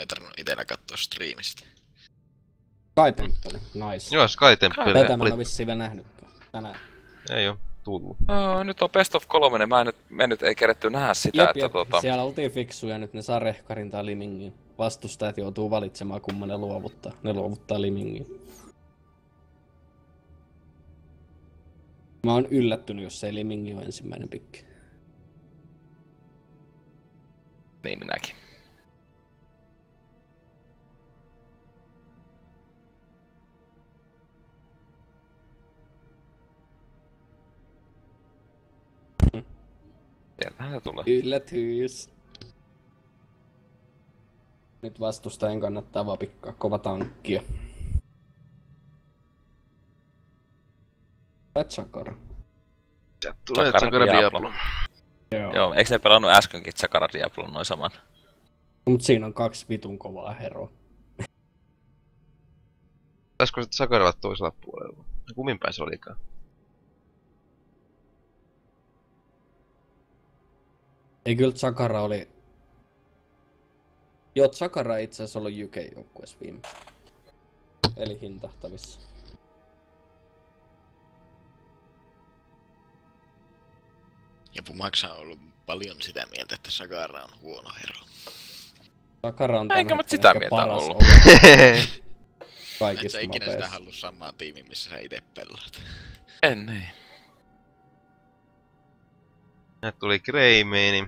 ei tarvinnut itellä katsoa striimistä. Sky Temple, nice. Joo, Sky Temple. Tätä mä en oo vissiin vielä nähnytkään tänään. Ei oo tullut. Nyt on Best of 3, me nyt ei keretty nähdä sitä, Jep, siellä oltiin fiksuja, nyt ne saa Rehkarin tai Limingin. Vastustajat joutuu valitsemaan kumman ne luovuttaa. Ne luovuttaa Limingin. Mä oon yllättynyt, jos ei Limingi ole ensimmäinen pikki. Niin minäkin. Sieltähän se tulee. Yllätys. Nyt vastustajan kannattaa vaan pikkaa kova tankkia. Chakara. Sieltä tulee Chakara Diablo. Joo, eikö ne pelannut äskenkin Chakara Diablon noin saman? Mut siinä on 2 vitun kovaa heroa. Taisko se Chakara olla toisella puolella? Kummin päin se olikaan? Ei kyllä Chakara oli... Joo, Chakara itse asiassa ollut UK-joukkueessa viime. Eli hintahtavissa. Ja Pumaksa on ollut paljon sitä mieltä, että Sakara on huono hero. Chakara on Enkä mä sitä mieltä ollut. Et Kaikista sä ikinä sitä mapeissa. halua samaan tiimiin, missä sä ite pelaat. En. Nyt tuli Greymane.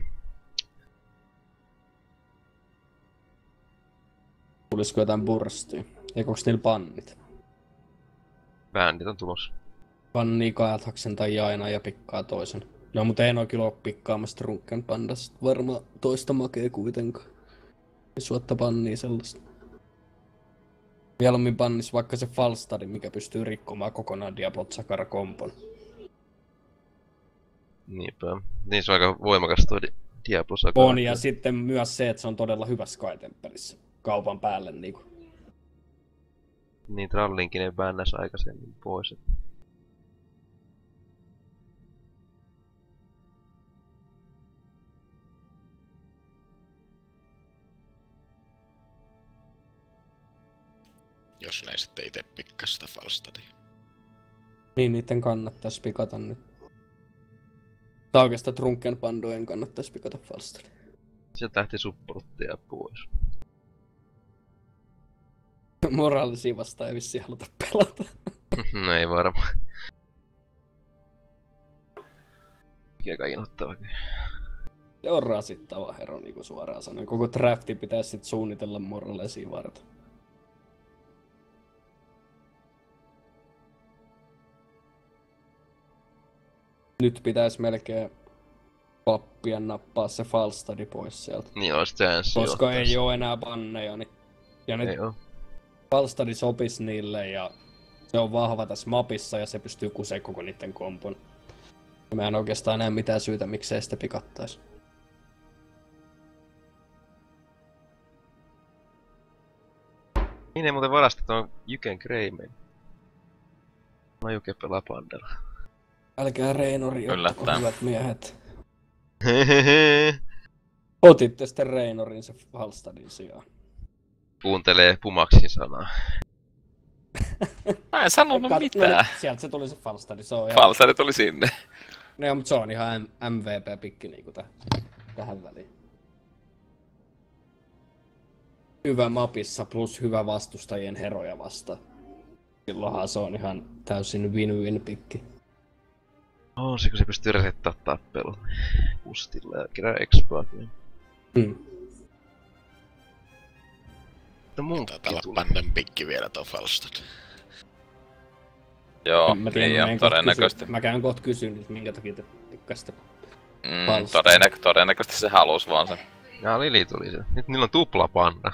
Tulisiko jotain burstia? Eikö onks niillä pannit? Bändit on tulossa. Pannii Kajathaksen tai Jaina ja pikkaa toisen. No mut ei oo kyllä oo pikkaamassa Drunken Pandasta. Varmaan toista makee kuitenkaan. Ei suotta pannii sellaista. Mieluummin pannis vaikka se Falstadi, mikä pystyy rikkomaan kokonaan Diablo Chakara kompon. Niinpä. Niin se on aika voimakas toi Diablo Sakara. On, ja sitten myös se, että se on todella hyvä Sky Temppelissä. Kaupan päälle niinku. Niin Trallinkin ei bännäs aikaisemmin pois. Jos ne sitten ite pikkas sitä Falstadia. Niin, niitten kannattais pikata nyt. Tai oikeastaan Drunken Pandojen kannattais pikata Falstadi. Sieltä lähti supporttia pois. Moraalisia vastaan ei vissiin haluta pelata. No ei varmaan. Mikä kai inhottava kyllä. Se on rasittava hero, niinku suoraan sanoen. Koko drafti pitäisi sit suunnitella moraalisia varten. Nyt pitäisi melkein pappien nappaa se Falstadi pois sieltä. Niin olisi chanssi. Koska ei oo enää banneja, niin... Ja nyt Ei oo. Falstadi sopis niille ja se on vahva tässä mapissa ja se pystyy kusee koko niitten kompon. Ja mä en oikeastaan näe mitään syytä, miksei sitä pikattais. Niin ei muuten varasta tuon Jyken Greymane. Mä Jyke pelaa Pandella. Älkää Reinori ottako Yllättäen. hyvät miehet. Otitte sitten Reinorin se Falstadin sijaan. Kuuntelee Pumaksin sanaa. Mä en sanonut mitään. Sieltä se tuli se Falstadi, se on ihan... Falsari tuli sinne. No, mutta se on ihan MVP-pikki niinku tähän väliin. Hyvä mapissa plus hyvä vastustajien heroja vastaan. Silloinhan se on ihan täysin win-win pikki. On se, kun se pystyy resettää tappelun pustilla ja kerää expaakin. Mutta munkki Taitaa olla tuli. Pandan pikki vielä tuo Falstad. Joo, Mä tiedän, niin mä ja en kohta todennäköisesti. Mä käyn kohta kysyyn, että minkä takia te tykkäsitte. Todennäköisesti se halus vaan sen. Ja Lili tuli se. Nyt niillä on tupla panda.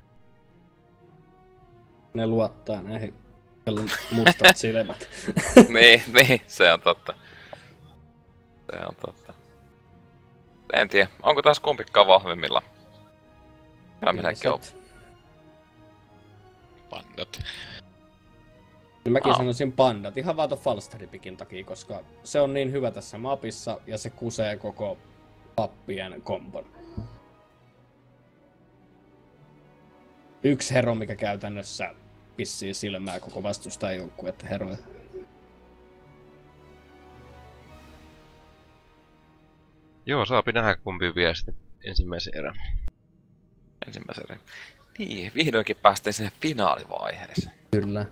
Ne luottaa näihin kellon mustat silmät. niin, se on totta. Se on totta. En tiedä, onko taas kumpikaan vahvemmilla? Kyllä minäkin on. Pandat. Mäkin sanoisin pandat, ihan vaan ton Falstadipikin takia, koska se on niin hyvä tässä mapissa ja se kusee koko pappien kompon. yksi hero, mikä käytännössä pissii silmää koko vastustajajoukkuetta heroja. Joo, saapi nähdä kumpi vie sitten ensimmäisen erän. Ensimmäisen erän. Niin, vihdoinkin päästiin sinne finaalivaiheeseen. Kyllä.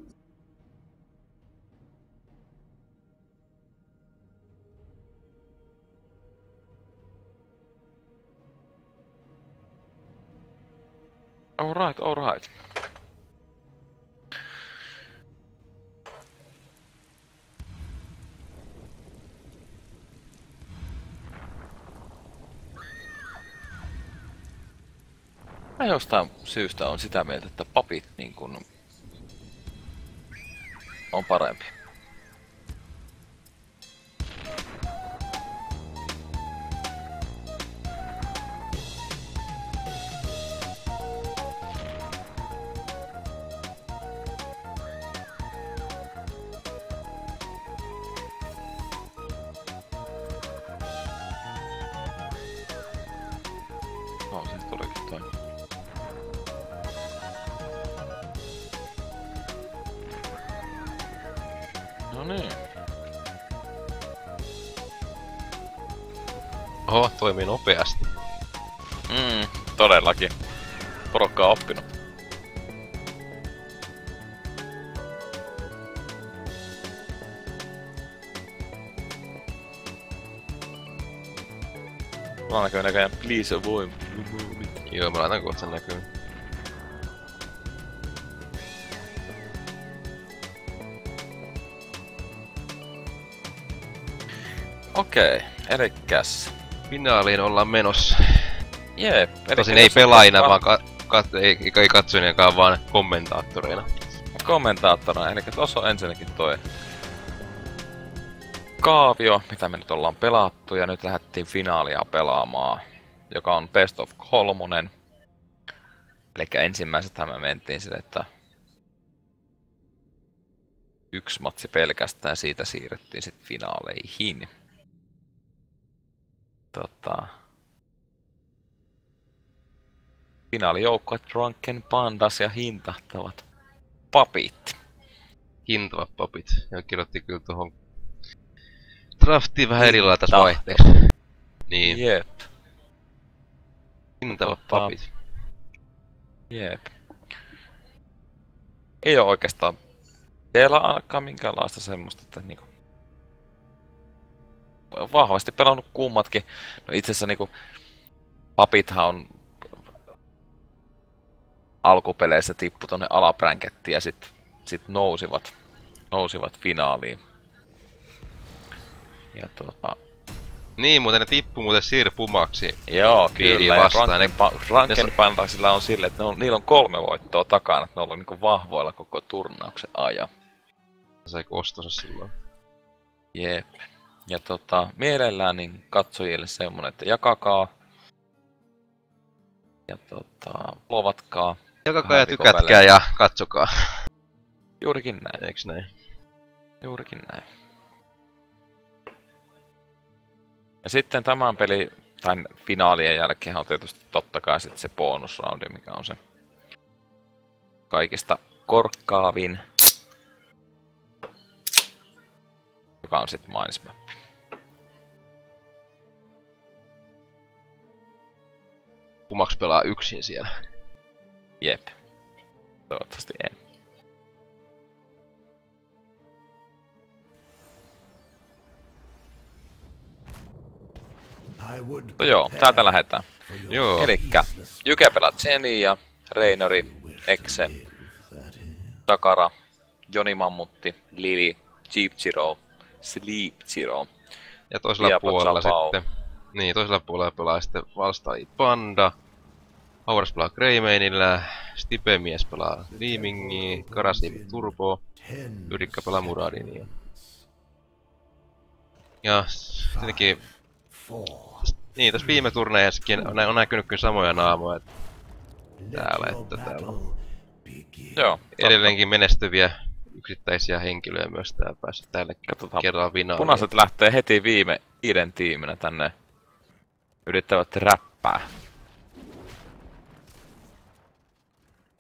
Alright. Mä jostain syystä on sitä mieltä, että papit niin kun on parempi. No, siis tulikin toi. No niin. Oho, toimii nopeasti. Todellakin. Porukka on oppinut. Mulla näkyy näköjään please avoid. Joo, mä laitan kohta sen näkyy. Okei, elikkäs. Finaaliin ollaan menossa. Jep. Tosin ei pelaajina, vaan ei katsojinakaan, vaan kommentaattoreina. Kommentaattorina, eli tossa on ensinnäkin toi kaavio, mitä me nyt ollaan pelattu, ja nyt lähdettiin finaalia pelaamaan, joka on Best of 3. Eli ensimmäisethän me mentiin sille, että yksi matsi pelkästään, siitä siirrettiin sitten finaaleihin. Finaalijoukkueet Drunken Pandas ja hintahtavat papit. Hintavat papit. Ja kirjoitti kyllä tuohon draftiin vähän eri lailla tässä vaihteeksi. Niin. Jep. Hintavat papit. Jep. Ei oo oikeastaan vielä ainakaan minkäänlaista semmoista, että niinku vahvasti pelannut kummatkin. No itse asiassa niinku papithan on alkupeleissä tippu tonne alabrankettiin ja sit nousivat finaaliin. Ja Niin, muuten ne tippuu muuten Sirpumaksi. joo, kyllä. Drunken Pandasilla on silleen, että niillä on 3 voittoa takana, että ne on ollut niinku vahvoilla koko turnauksen ajan. Saiko ostonsa silloin? Jep. Ja mielellään niin katsojille semmonen, että jakakaa. Ja lovatkaa. Jakakaa ja tykätkää ja katsokaa. Juurikin näin. Eiks näin? Juurikin näin. Ja sitten tämän tämän finaalien jälkeen on tietysti totta kai sitten se bonusroundi, mikä on se kaikista korkkaavin. Joka on sitten mainismappi. Pumaks pelaa yksin siellä. Jep. Toivottavasti en. No joo, täältä lähdetään. Joo. Elikkä Jyke pelaa Zenia, Reinori, Exe, Takara, Joni Mammutti, Lili, Jeep Zero, Sleep Zero. Ja toisella puolella sitten... Niin, toisella puolella pelaa sitten Valstai Panda. Hauras pelaa Greymanillä, Stipe-mies pelaa Leamingia, Karasiimi Turbo, Yrikka pelaa Muradini. Ja tietenkin... Niin, tässä viime turneissakin on näkynyt kyllä samoja naamoja täällä, että täällä on Joo, edelleenkin menestyviä yksittäisiä henkilöjä myös täällä päässä tällä kerralla finaaliin. Punaiset lähtee heti viiden tiiminä tänne. Yrittävät räppää.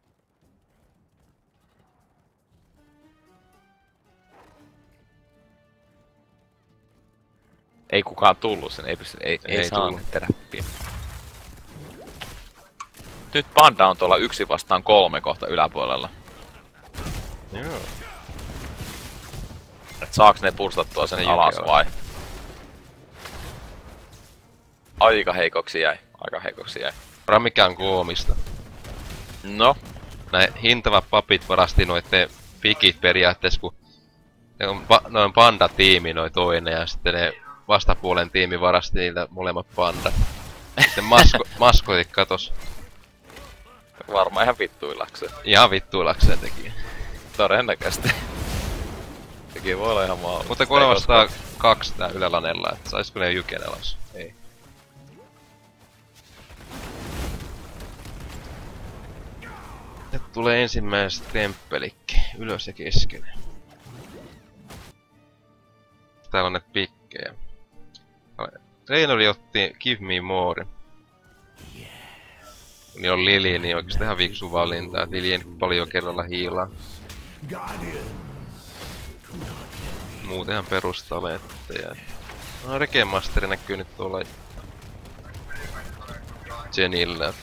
Ei kukaan tullut sen, ei saa tullut. teräppiä. Nyt Panda on tuolla 1 vastaan 3 kohta yläpuolella. Joo. Et saaks ne pustattua sen Ei alas jokea. vai? Aika heikoksi jäi. Varmaan mikä on koomista. No, Näin hintavat papit varasti noitte pikit periaatteessa, kun ne on panda-tiimi noi toinen ja sitten ne vastapuolen tiimi varasti niiltä molemmat pandat. Sitten maskotit katos. varmaan ihan vittuillakseen. Ihan vittuilakseen teki. Todennäköisesti. Sekin voi olla ihan mahdollista. Mutta 302 tää ylälanella, et saisko ne jykenelas? Ei. Nyt tulee ensimmäiset temppelikki, ylös ja keskelle. Täällä on näitä pikkejä. Reinori otti Give Me More. Niin on Lili, niin oikeesti ihan fiksu valinta, et Lili ei paljon kerralla hiilaa. Muuten ihan perustaletteja. No Rekemasteri näkyy nyt tuolla Jenillä.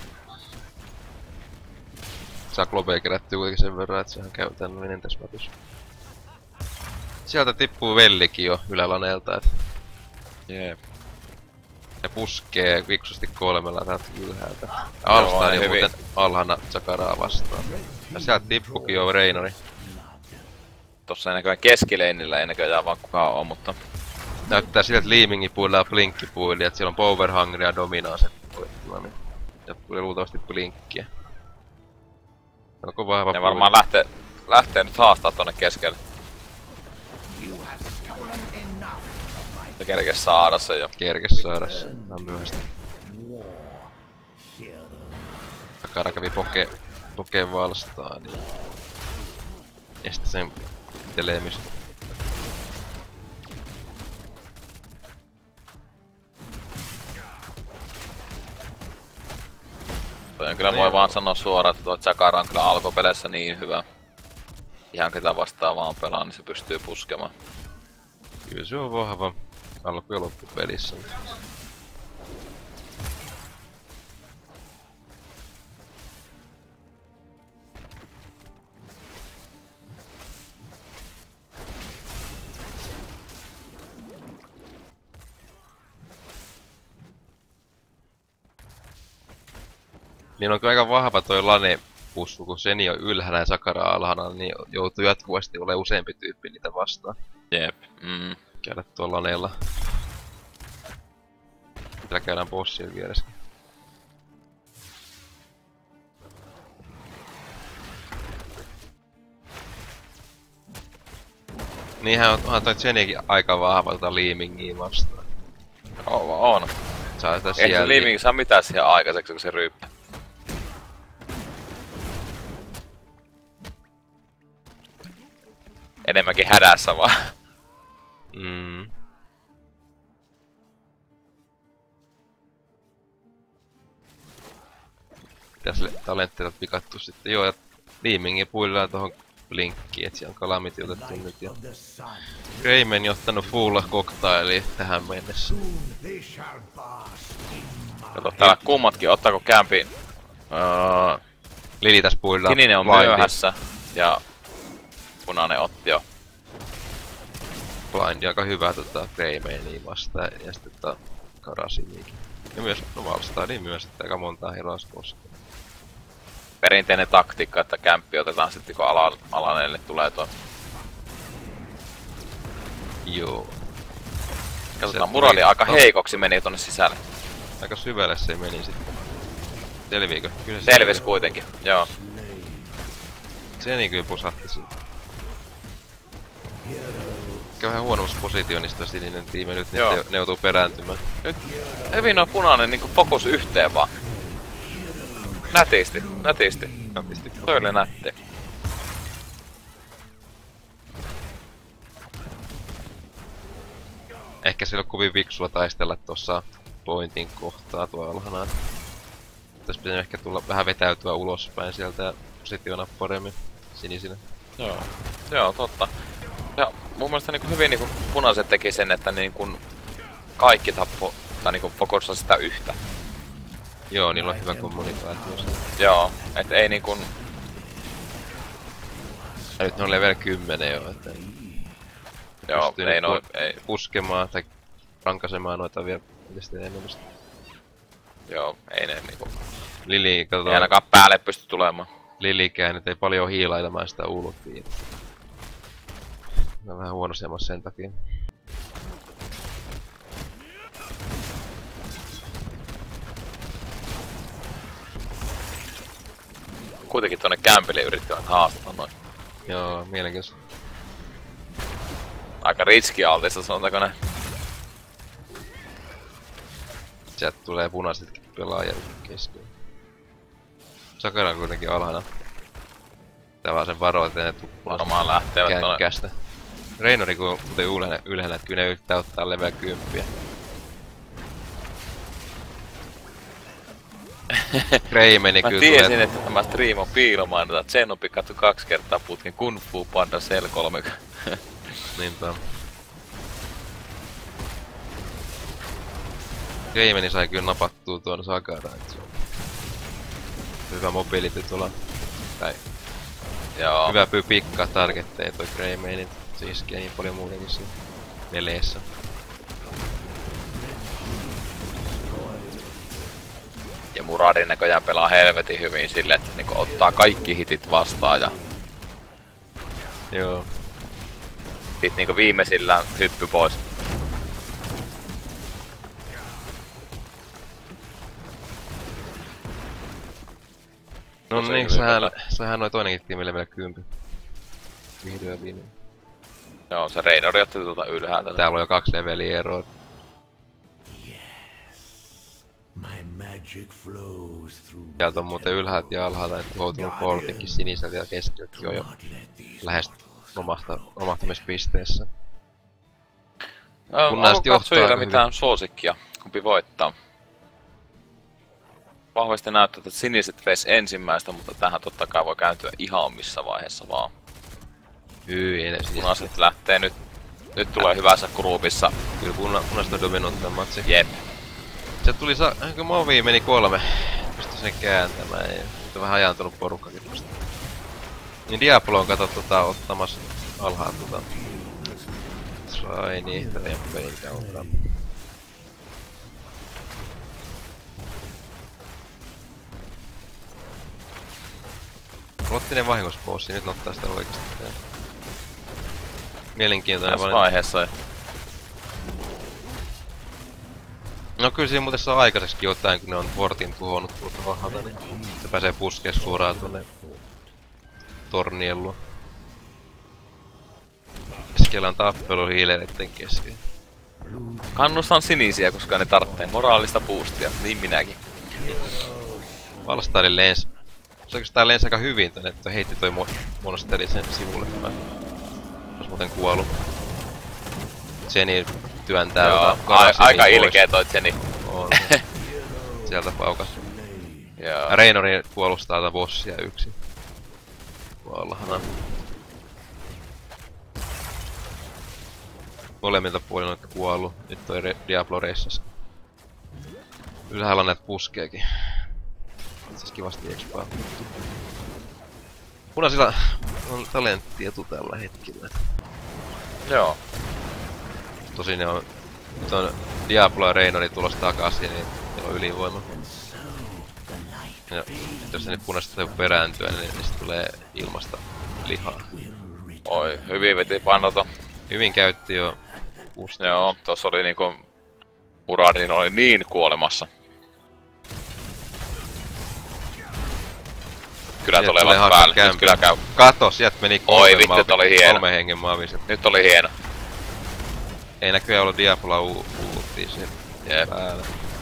Saa globea kerättyä kuitenkin sen verran, että sehän käy tämmöinen tässä mapissa. Sieltä tippuu Vellikin jo ylälaneelta, et Jep. ne puskee viksusti 3 täältä ylhäältä. Alstaan jo muuten alhana Zakaraa vastaan. Ja sieltä tippukin jo Reinori. Tossa ei näköjään keskileinillä ei näköjään vaan kukaan oo, mutta... Näyttää siltä, että Leamingi puilaa Blinkki-puili, että siellä on Power Hungry ja Dominance puilittuna, niin... Ja tulee luultavasti Blinkkiä. Onko vahva Ne varmaan lähtee nyt haastaa tonne keskelle. Se kerkes saada sen jo. Kerkes saada sen. Nää on myöhäistä. Takara kävi Pokeen vastaan, niin... Estä sen telemistä. Kyllä voi vaan sanoa suoraan, että tuo Zakara on kyllä alkupeleissä niin hyvä. Ihan ketä vastaan vaan pelaa, niin se pystyy puskemaan. Kyllä se on vahva alku- ja loppupelissä. Niin on kyllä aika vahva toi lane-pussu, kun Seni on ylhäällä ja Sakara alhana, niin joutuu jatkuvasti olemaan useampi tyyppi niitä vastaan. Jep. Käydä tuolla laneella. Täällä käydään bossien vieressä. Niinhän onhan toi Zenikin aika vahva tota Leamingia vastaan. On. Saa sitä Ei sieltä. se Leaming saa mitään siihen aikaiseksi, kun se ryyppää. Enemmänkin hädässä vaan. Mitäs talentteja pikattu sitten? Joo, ja Leamingin puillaan tohon Blinkkiin, et siellä on Calamity otettu nyt ja... Greymane ottanut full cocktaili tähän mennessä. Kato, täällä kummatkin, ottaako kämpi... Lili tässä puillaan. Sininen on myöhässä ja punainen otti jo. Blindi aika hyvä Greymanea vastaan ja sitten Karasimikin. Ja myös Valstadiin myös, että aika montaa heroa koskee. Perinteinen taktiikka, että kämppi otetaan sitten kun alaneelle tulee tuo. Joo. Katsotaan, murali aika heikoksi meni tonne sisälle. Aika syvälle se meni sitten. Selviikö? Kyllä se Selvis kuitenkin, joo. Se niin kyllä pusahti siitä. Ehkä vähän huonommassa positionista sininen tiimi nyt, niin ne joutuu perääntymään. Nyt hyvin on punainen niinku fokus yhteen vaan. Nätisti. Toi oli nätti. Ehkä sillä on kovin viksua taistella tossa pointin kohtaa tuolla alhana. Tässä pitää ehkä tulla vähän vetäytyä ulospäin sieltä ja positiona paremmin sinisinä. Joo, totta. Ja mun mielestä niinku hyvin niinku punaiset teki sen, että niinku kaikki tappo, tai niinku fokussa sitä yhtä. Joo, niillä on hyvä kommunikaatio. Joo, et ei niinkun... Ja nyt ne on level 10 jo, että... Joo, ei noin... Ei. Puskemaan tai rankasemaan noita vielä enemmän. Joo, ei ne niinku... Lili, katsotaan... Ei ainakaan päälle pysty tulemaan. Lilikään, nyt ei paljon hiilailemaan sitä ulkoa. Ne on vähän huono semmoista sen takia. Kuitenkin tuonne kämpille yrittävät haastata noin. Joo, mielenkiintoista. Aika riskialtista, sanotaanko näin. Sieltä tulee punaisetkin pelaajat kesken. Sakara on kuitenkin alhaana. Tää vaan sen varo, ettei ne tuppaa Varmaan lähtevät känkkästä. Reinori kun kuten ylhäällä, että kyllä ne yrittää ottaa level 10. Greymeni mä kyllä tiesin, tulee... että tämä stream on piilomainota. Zenobi katsoi 2 kertaa putkin Kung Fu Panda Cell 3. Niinpä. Greymeni sai kyllä napattua tuon Sakaraan, et se on hyvä mobility tuolla. Tai Joo. hyvä pikkaa targetteja toi Greymeni. Se iskee niin paljon muutenkin siinä meleessä. Ja Muradin näköjään pelaa helvetin hyvin silleen, että niinku ottaa kaikki hitit vastaan ja Joo. sit niinku viimeisillään hyppy pois. No niin, sehän noi toinenkin tiimi level 10. Vihdoin viimein. Joo, se Reinori otti tuota ylhäältä. Täällä on jo 2 leveliä eroa. Täältä on muuten ylhäältä ja alhaalta, että tuhoutunut poltinkin siniseltä ja keskeltäkin on jo lähes romahtamispisteessä. Onko katsojilla mitään suosikkia? Kumpi voittaa? Vahvasti näyttää, että siniset veis ensimmäistä, mutta tähän totta kai voi kääntyä ihan missä vaiheessa vaan. Hyi, edes Punaiset lähtee nyt. Nyt tulee hyvässä groupissa. Kyllä punaiset on dominoinut tämän matsin. Jep. Se tuli kun Movi meni 3. Pystyi sen kääntämään ja nyt on vähän ajantunut porukkakin tosta. Niin Diablo on ottamassa alhaalta Sai niin, rempein kautta. Lottinen vahingospoussi, nyt ottaa sitä oikeesti. Mielenkiintoinen valinta. Vaiheessa. No kyllä siinä muuten saa aikaiseksi jotain, kun ne on portin tuhonnut tuolta vahvalta, niin se pääsee puskeen suoraan tuonne tornien luo. Keskellä on tappelu hiilereitten kesken. Kannustan sinisiä, koska ne tarvitsee moraalista boostia, niin minäkin. Valstarin lens. Se oikeastaan lensi aika hyvin tänne, että heitti toi monsteri sen sivulle. Ois muuten kuollut. Jenny työntää aika ilkeä toi Jenny. On. Sieltä paukas. Joo. Reinori puolustaa tätä bossia yksin. Valhana. Molemmilta puolilla on kuollut. Nyt toi Diablo reissas. Ylhäällä on näitä puskeekin. Itseasiassa kivasti expaa. Punaisilla on talenttietu tällä hetkellä. Joo. Tosin ne on... Nyt on Diablo ja Reinori tulossa takaisin, niin niillä on ylivoima. Ja jos ne nyt punaiset täytyy perääntyä, niin niistä tulee ilmasta lihaa. Oi, hyvin veti pannota. Hyvin käytti jo puusta. Joo, tossa oli niinku... Muradin oli niin kuolemassa. Kyllä tulevat päälle, nyt kyllä käy. Kato, sieltä meni kolme hengen maaviset. Nyt oli hieno. Ei näköjään ollut Diabloa uuttiin siellä päällä.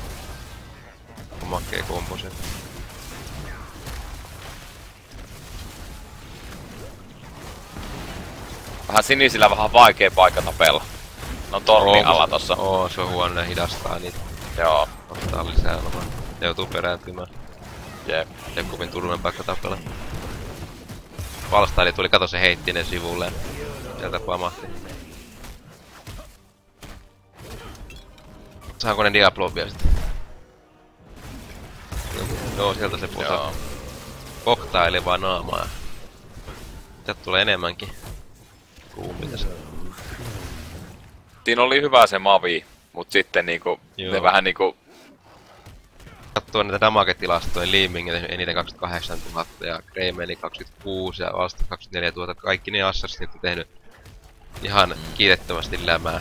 Makee kombosen. Vähän sinisillä vähän vaikea paikka tapella. No tornin alla tossa. Oo, se on huono, ne hidastaa niitä. Joo. Ottaa lisää lomaa. Ne joutuu perääntymään. Jep. Jakubin turvallinen paikka tapella. Valstaili tuli, kato se heitti ne sivulle. Sieltä pamahti. Saanko ne Diablo vielä sitten? Joo, sieltä se putoaa. Koktaili vaan naamaa. Sieltä tulee enemmänkin ruumiita. Siinä oli hyvä se Mavi, mut sitten niinku, ne vähän niinku... Katsoo näitä damage-tilastoja, Leeming eniten 28 000 ja Greymane 26 ja Valsta 24 000. Kaikki ne Assassinit on tehnyt ihan kiitettömästi lämää.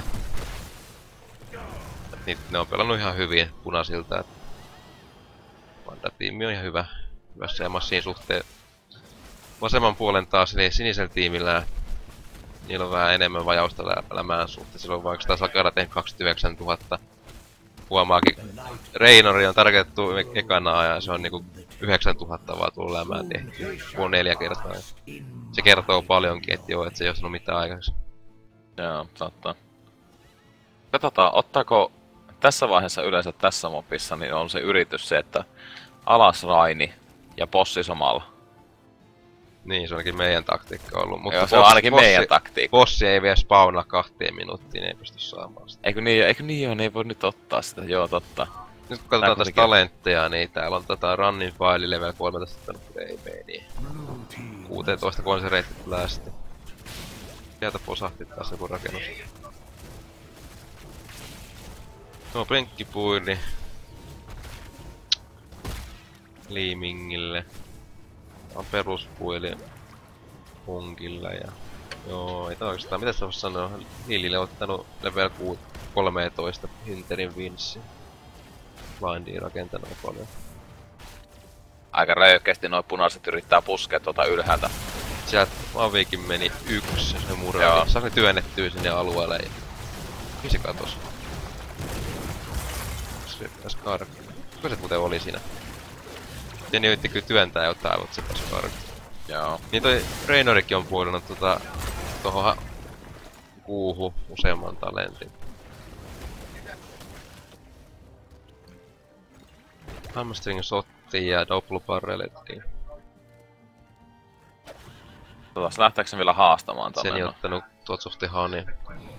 Ne on pelannut ihan hyvin punaisilta. Panda-tiimi on ihan hyvässä jamassa siinä suhteen. Vasemman puolen taas eli sinisellä tiimillä niillä on vähän enemmän vajausta lämään suhteen. Silloin vaikka taas Sakara tehnyt 29 000. Huomaakin, Reinori on tarkoitettu ekana ja se on niinku 9 000 vaan tullut lämään tehty. Puoli 4 kertaa. Se kertoo paljonkin, että joo, et se ei oo sanonut mitään aikaisemmin. Joo, saattaa. Katsotaan, ottaako tässä vaiheessa yleensä tässä mopissa, niin on se yritys se, että alas Raini ja bossi samalla. Niin, se on ainakin meidän taktiikka ollut. Mutta joo, se on ainakin meidän taktiikka. Bossi ei vielä spawnaa 2 minuuttiin, ei pysty saamaan sitä. Eikö niin joo, ne ei voi nyt ottaa sitä, joo totta. Nyt kun katsotaan tässä talentteja, niin täällä on running file level 13 ottanut Greymane. 16 konsereitti tulee sitten. Sieltä posahti taas joku rakennus. No, plenkkipuili. Leemingille. On peruspuili Punkilla ja... Joo, ei tää oikeastaan, mitä sä vois sanoa? Lillille on ottanut level 13 Hinterin Vinssi. Blindia rakentanut paljon. Aika röyhkeästi noi punaiset yrittää puskea tuota ylhäältä. Sieltä Mavikin meni yksi se murali. Saanko ne työnnettyä sinne alueelle ja... Mihin se katos? Se pääs karkuun. Kuka se muuten oli siinä? Jenni yritti kyllä työntää jotain, mutta se pääs karkuun. Joo. Niin toi Reinorikin on puolunut tohon kuuhu useamman talentin. Hamstring sotti ja double barrelettiin. Lähteekö se vielä haastamaan tonne? Sen ei ottanut Totsusti Hani.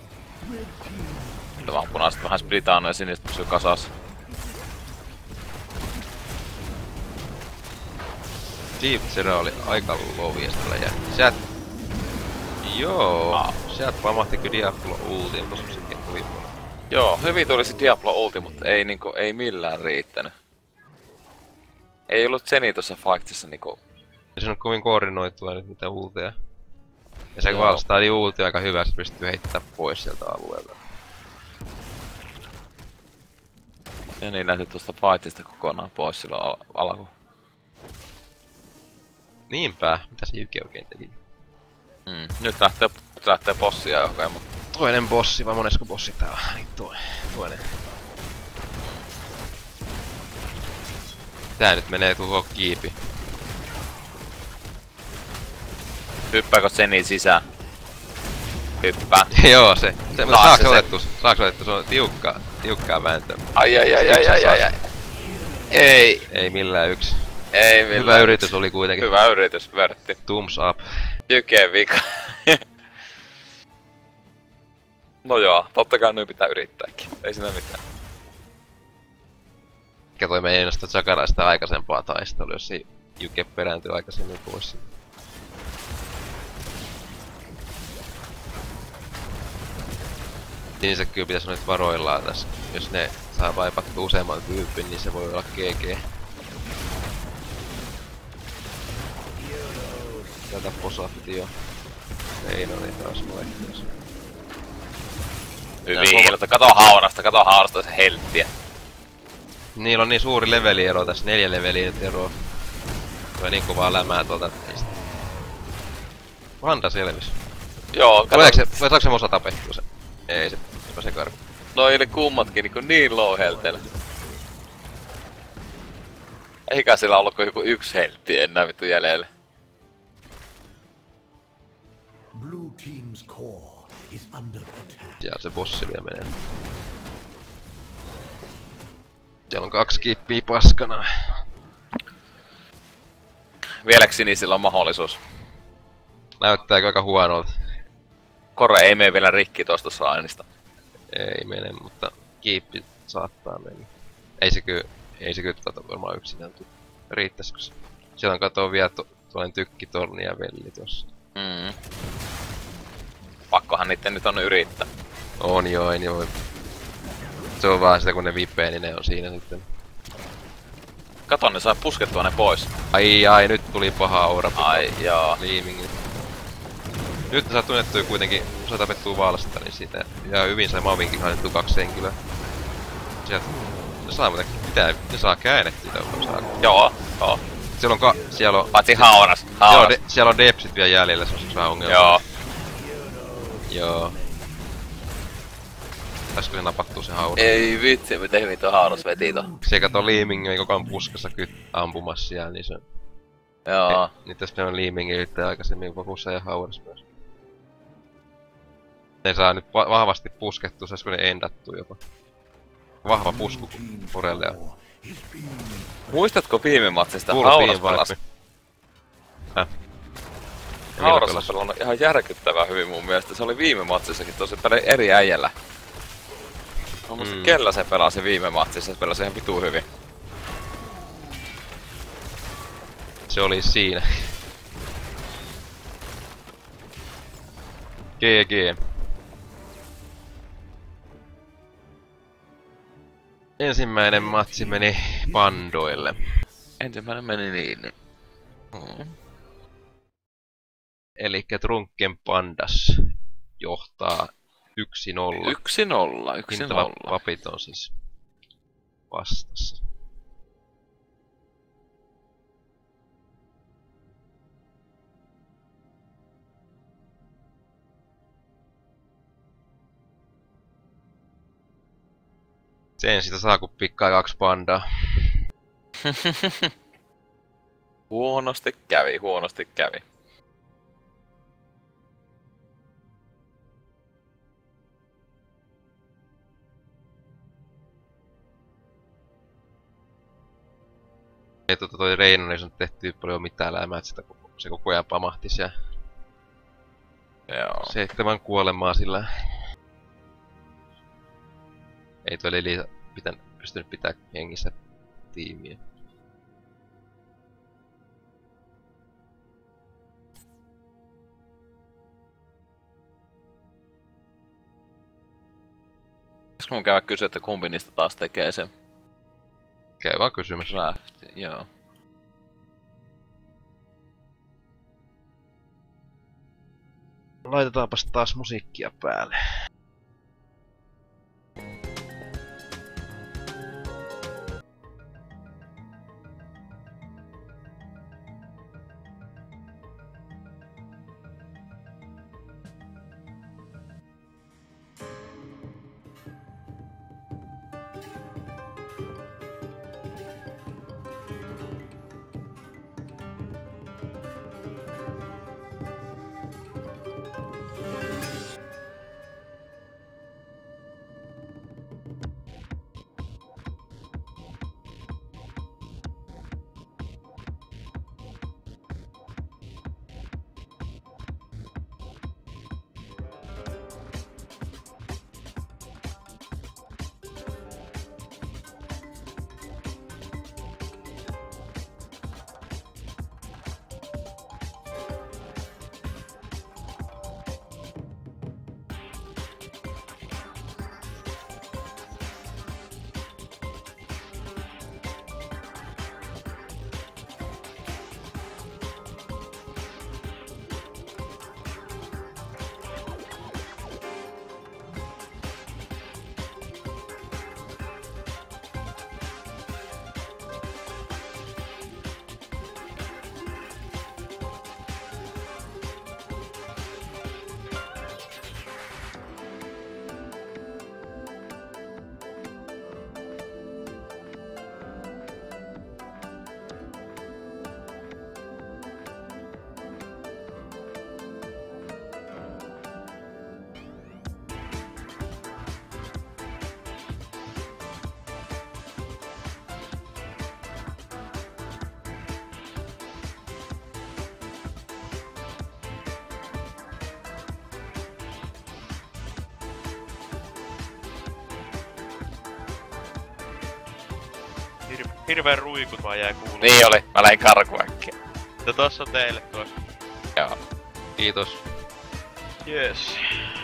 Vaan punaiset vähän splitaannu ja sinistä pysyy kasas. Deep Zero oli aika loviasta jätti. Sieltä... Joo, sieltä pamahti kyllä Diablo ulti, mutta sekin tuli paljon. Joo, hyvin tuli se Diablo ulti, mutta ei niinku, ei millään riittänyt. Ei ollut Zeni tossa fightissa niinku... Ei se on kovin koordinoitua nyt mitä ulteja. Ja se valstaili ulti aika hyvä, se pystyy heittämään pois sieltä alueelta. Zeni lähti tosta fightista kokonaan pois silloin alkuun. Niinpä, mitä se Jyki oikein teki? Nyt lähtee bossia johonkin, mutta... Toinen bossi, vai monesko bossi tää on? Niin toinen. Tää nyt menee tuohon kiipi. Hyppääkö Zeni sisään? Hyppää. Joo, se. Mutta saaks otettu? Se on tiukkaa vääntöä. Ai. Ei millään yksi. Ei millään. Hyvä yritys oli kuitenkin. Hyvä yritys, Vörtti. Thumbs up. Jykeen vika. No joo, totta kai noin pitää yrittääkin. Ei siinä mitään. Mikä toi meidän innostaa Sakaraista aikaisempaa taistelua, jos ei Jyke perääntyi aikaisemmin pois. Niin se kyllä pitäis nyt varoillaan tässä. Jos ne saa vaipattua useamman tyypin, niin se voi olla GG. Tätä posahti jo. Reinori taas vaihtoehto. Hyvin, kato haurasta se helttiä. Niillä on niin suuri leveliero tässä, 4 leveliä eroa. Tulee niin kovaa lämää tuolta teistä. Vanda selvis. Joo, kato. Saako se osa tapettua se? Ei se, eipä se karku. No ei ne kummatkin niin low helteillä. Eikä sillä ollut joku yksi heltti enää vittu jäljellä. Blue team's core is under attack. Siellä se bossi vielä menee. Siellä on 2 kippiä paskana. Vieläks sinisillä on mahdollisuus? Näyttääkö aika huonolta? Kore ei mene vielä rikki tosta Sainista. Ei mene, mutta kiippi saattaa mennä. Ei se kyllä varmaan yksinään tuu. Riittäisikö se? Siellä on katoo vielä tuollainen tykkitorni ja velli tossa. Pakkohan niitten nyt on yrittää. On joo, ei voi. Se on vaan sitä kun ne vipee, niin ne on siinä sitten. Kato, ne saa puskettua ne pois. Ai, nyt tuli paha aura. Ai, joo. Liimingit. Nyt ne saa tunnettua kuitenkin, kun saa tapettua valsta, niin siitä ja hyvin sai Mavinkin kannettua 2 henkilöä. Sieltä ne saa muuten, ne saa käännettyä saa. Joo. Siellä on... Paitsi hauras. Joo, siellä on depsit vielä jäljellä, se on se ongelma. Joo. Pitäisikö se napattua se hauras? Ei vitsi, miten hyvin tuo hauras veti to. Se kato Liiming ei koko ajan puskassa ampumassa siellä, niin se... Joo. Niin tästä on Liiming yrittää aikaisemmin fokussa ja hauras myös. Ne saa nyt vahvasti puskettua, saisiko ne endattua jopa. Vahva pusku Forelle. Muistatko viime matsista hauras pelas? Hauras on pelannut ihan järkyttävän hyvin mun mielestä. Se oli viime matsissakin tosi paljon eri äijällä. Mä muistan kellä se pelasi viime matsissa, se pelasi ihan vituu hyvin. Se oli siinä. GG. Ensimmäinen matsi meni pandoille. Ensimmäinen meni niin. Elikkä Drunken Pandas johtaa 1-0. 1-0. Vapit on siis vastassa. Sen sitä saa kun pikkaa 2 pandaa. Huonosti kävi. Ei toi Reino ei nyt tehty paljon mitään lämää, että se koko ajan pamahti siellä. Joo. 7 kuolemaa sillä. Ei toi Lili pystynyt pitää hengissä tiimiä. Pitäisikö mun käydä kysyä, että kumpi niistä taas tekee sen? Käy vaan kysymässä. Draft, joo. Laitetaanpas taas musiikkia päälle. Hirveen ruikut vaan jää kuulumaan. Niin oli, mä lähdin karkuun äkkiä. Ja tossa on teille tuossa. Joo. Kiitos. Yes.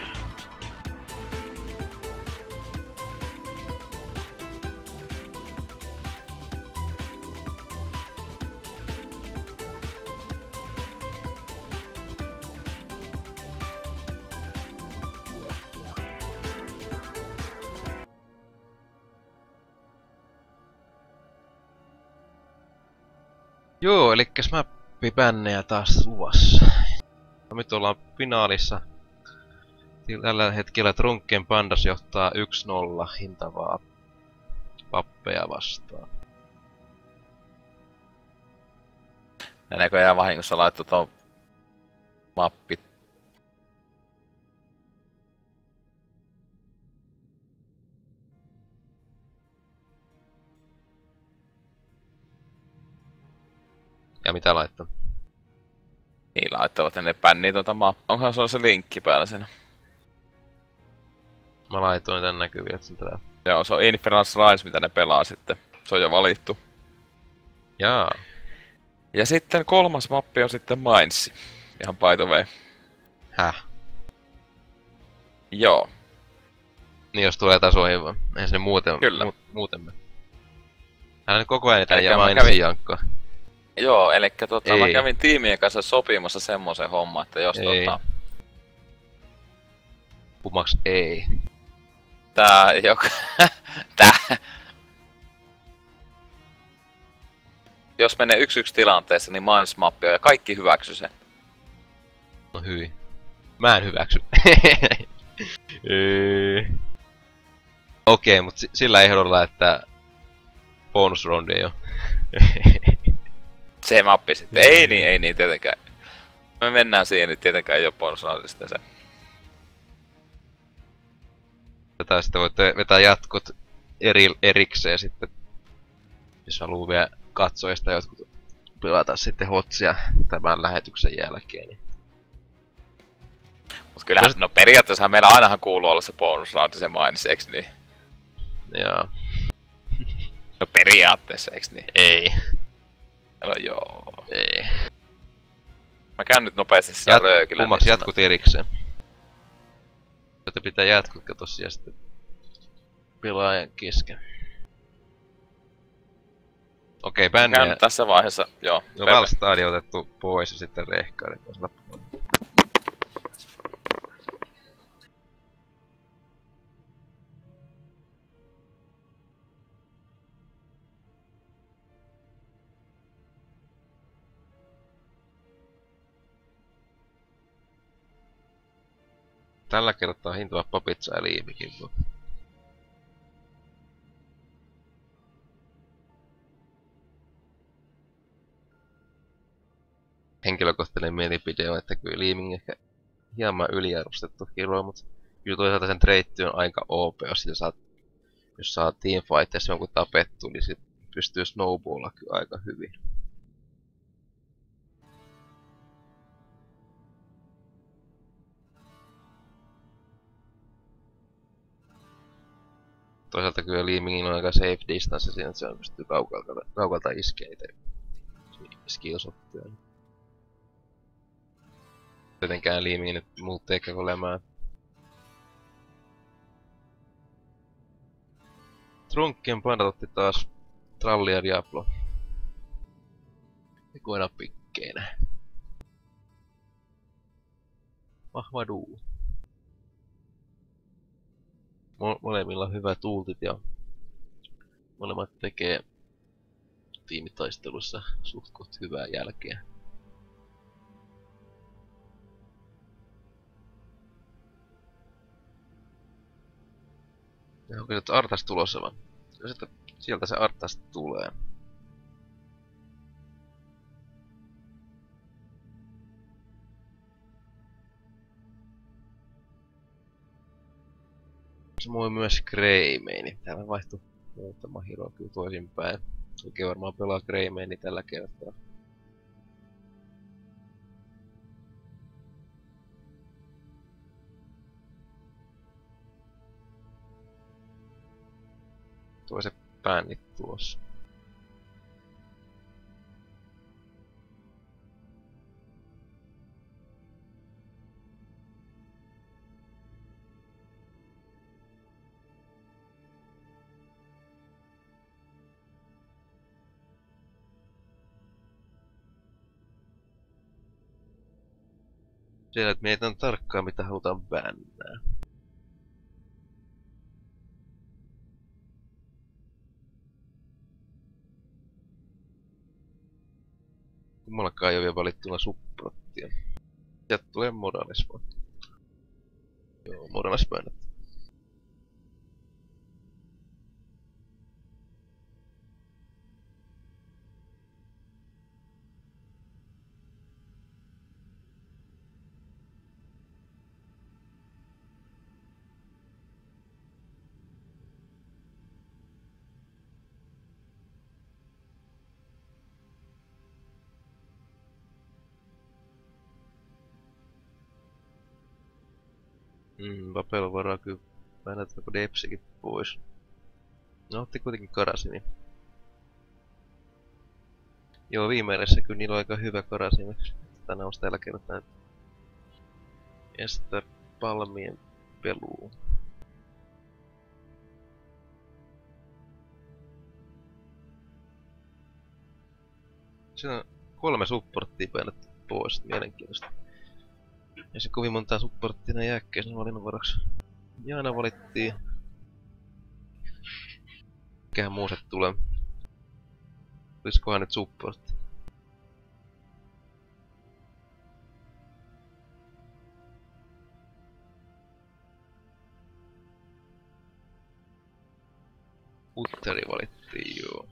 Joo, elikkäs mäppipännejä taas luvassa. Nyt ollaan finaalissa. Tällä hetkellä Drunken Pandas johtaa 1-0 hintavaa pappeja vastaan. Ja näköjään vahingossa laittoi ton mappi. Ja mitä laittaa? Niin laittavat ne pänniin onkohan se on se linkki päällä siinä? Mä laitoin tän näkyviä siltä. Joo, se on Infernal Rise, mitä ne pelaa sitten. Se on jo valittu. Jaa. Ja sitten kolmas mappi on sitten Mainz. Ihan by the way. Häh? Joo. Niin jos tulee tasoihin vaan. Eihän se muuten. Kyllä. Muuten me. Älä nyt koko ajan Elikkä ja mä Mainzin jankkaa. Joo, elikkä mä Ei. kävin tiimien kanssa sopimassa semmosen homman, että jos Ei. Pumaks ei. Tää joka... Tää... Jos menee 1-1 tilanteessa, niin Mainz-mappi on ja kaikki hyväksy sen. No hyi. Mä en hyväksy. Okei, mut sillä ehdolla, että bonusrondi ei oo. Se mappi sitten. Ei niin tietenkään. Me mennään siihen, niin tietenkään ei oo bonusroundista se. Tätä sitten voitte vetää jatkot erikseen sitten. Jos haluu vielä katsojista jotkut pelata sitten hotsia tämän lähetyksen jälkeen. Niin. Mut kyllähän, no periaatteessa meillä ainahan kuuluu olla se bonusroundi, se Mainz, eiks niin? Jaa. No periaatteessa, eiks niin? Ei. No joo. Ei. Mä käyn nyt nopeasti siellä röökillä. Kummaks jatkut erikseen? Joten pitää jatkut tosiaan sitten pelaajan kesken. Okei, bänniä. Käyn tässä vaiheessa, joo. No Valstadi on otettu pois ja sitten Rehkari. Tällä kertaa hintava papitsa ja liimikin. Henkilökohtainen mielipide on, että kyllä Liiming ehkä hieman yliarvostettu hero, mutta kyllä toisaalta sen treitti on aika OP, jos saa teamfightissa jonkun tapettu, niin sit pystyy snowballa kyllä aika hyvin. Toisaalta kyllä Liimingin on aika safe distance siinä, että se pystyy kaukalta iskeä niitä skillshotteja. Tietenkään Liimingin nyt muut eikä olemään. Drunken Pandat otti taas Tralli ja Diablo. Ikoina pikkeinä. Vahva duu. Molemmilla on hyvät ultit ja molemmat tekee tiimitaistelussa suht koht hyvää jälkeä. Ja onko nyt Artas tulossa vaan? Sieltä se Artas tulee. Samoin myös Greymane. Täällä vaihtui muutama hero kyllä toisinpäin. Oikein varmaan pelaa Greymane tällä kertaa. Toiset bändit tulossa. Siellä, että mietitään tarkkaan, mitä halutaan bännää. Kummallakaan ei ole vielä valittuna supporttia. Sieltä tulee Morales vaan. Joo, Morales bännät. Vapella varaa kyllä väännetäänkö Depsikin pois. No otti kuitenkin Karasini. Joo, viimeisessä kyllä niillä on aika hyvä Karasini. Tänään on tällä kertaa estää palmien peluu. Siinä on 3 supporttia väännetty pois, mielenkiintoista. Ei se kovin montaa supporttina jääkkeisen valinnanvaraksi. Jaana valittiin. Mikähän muu se tulee? Olisikohan nyt supportti? Utteri valittiin, joo.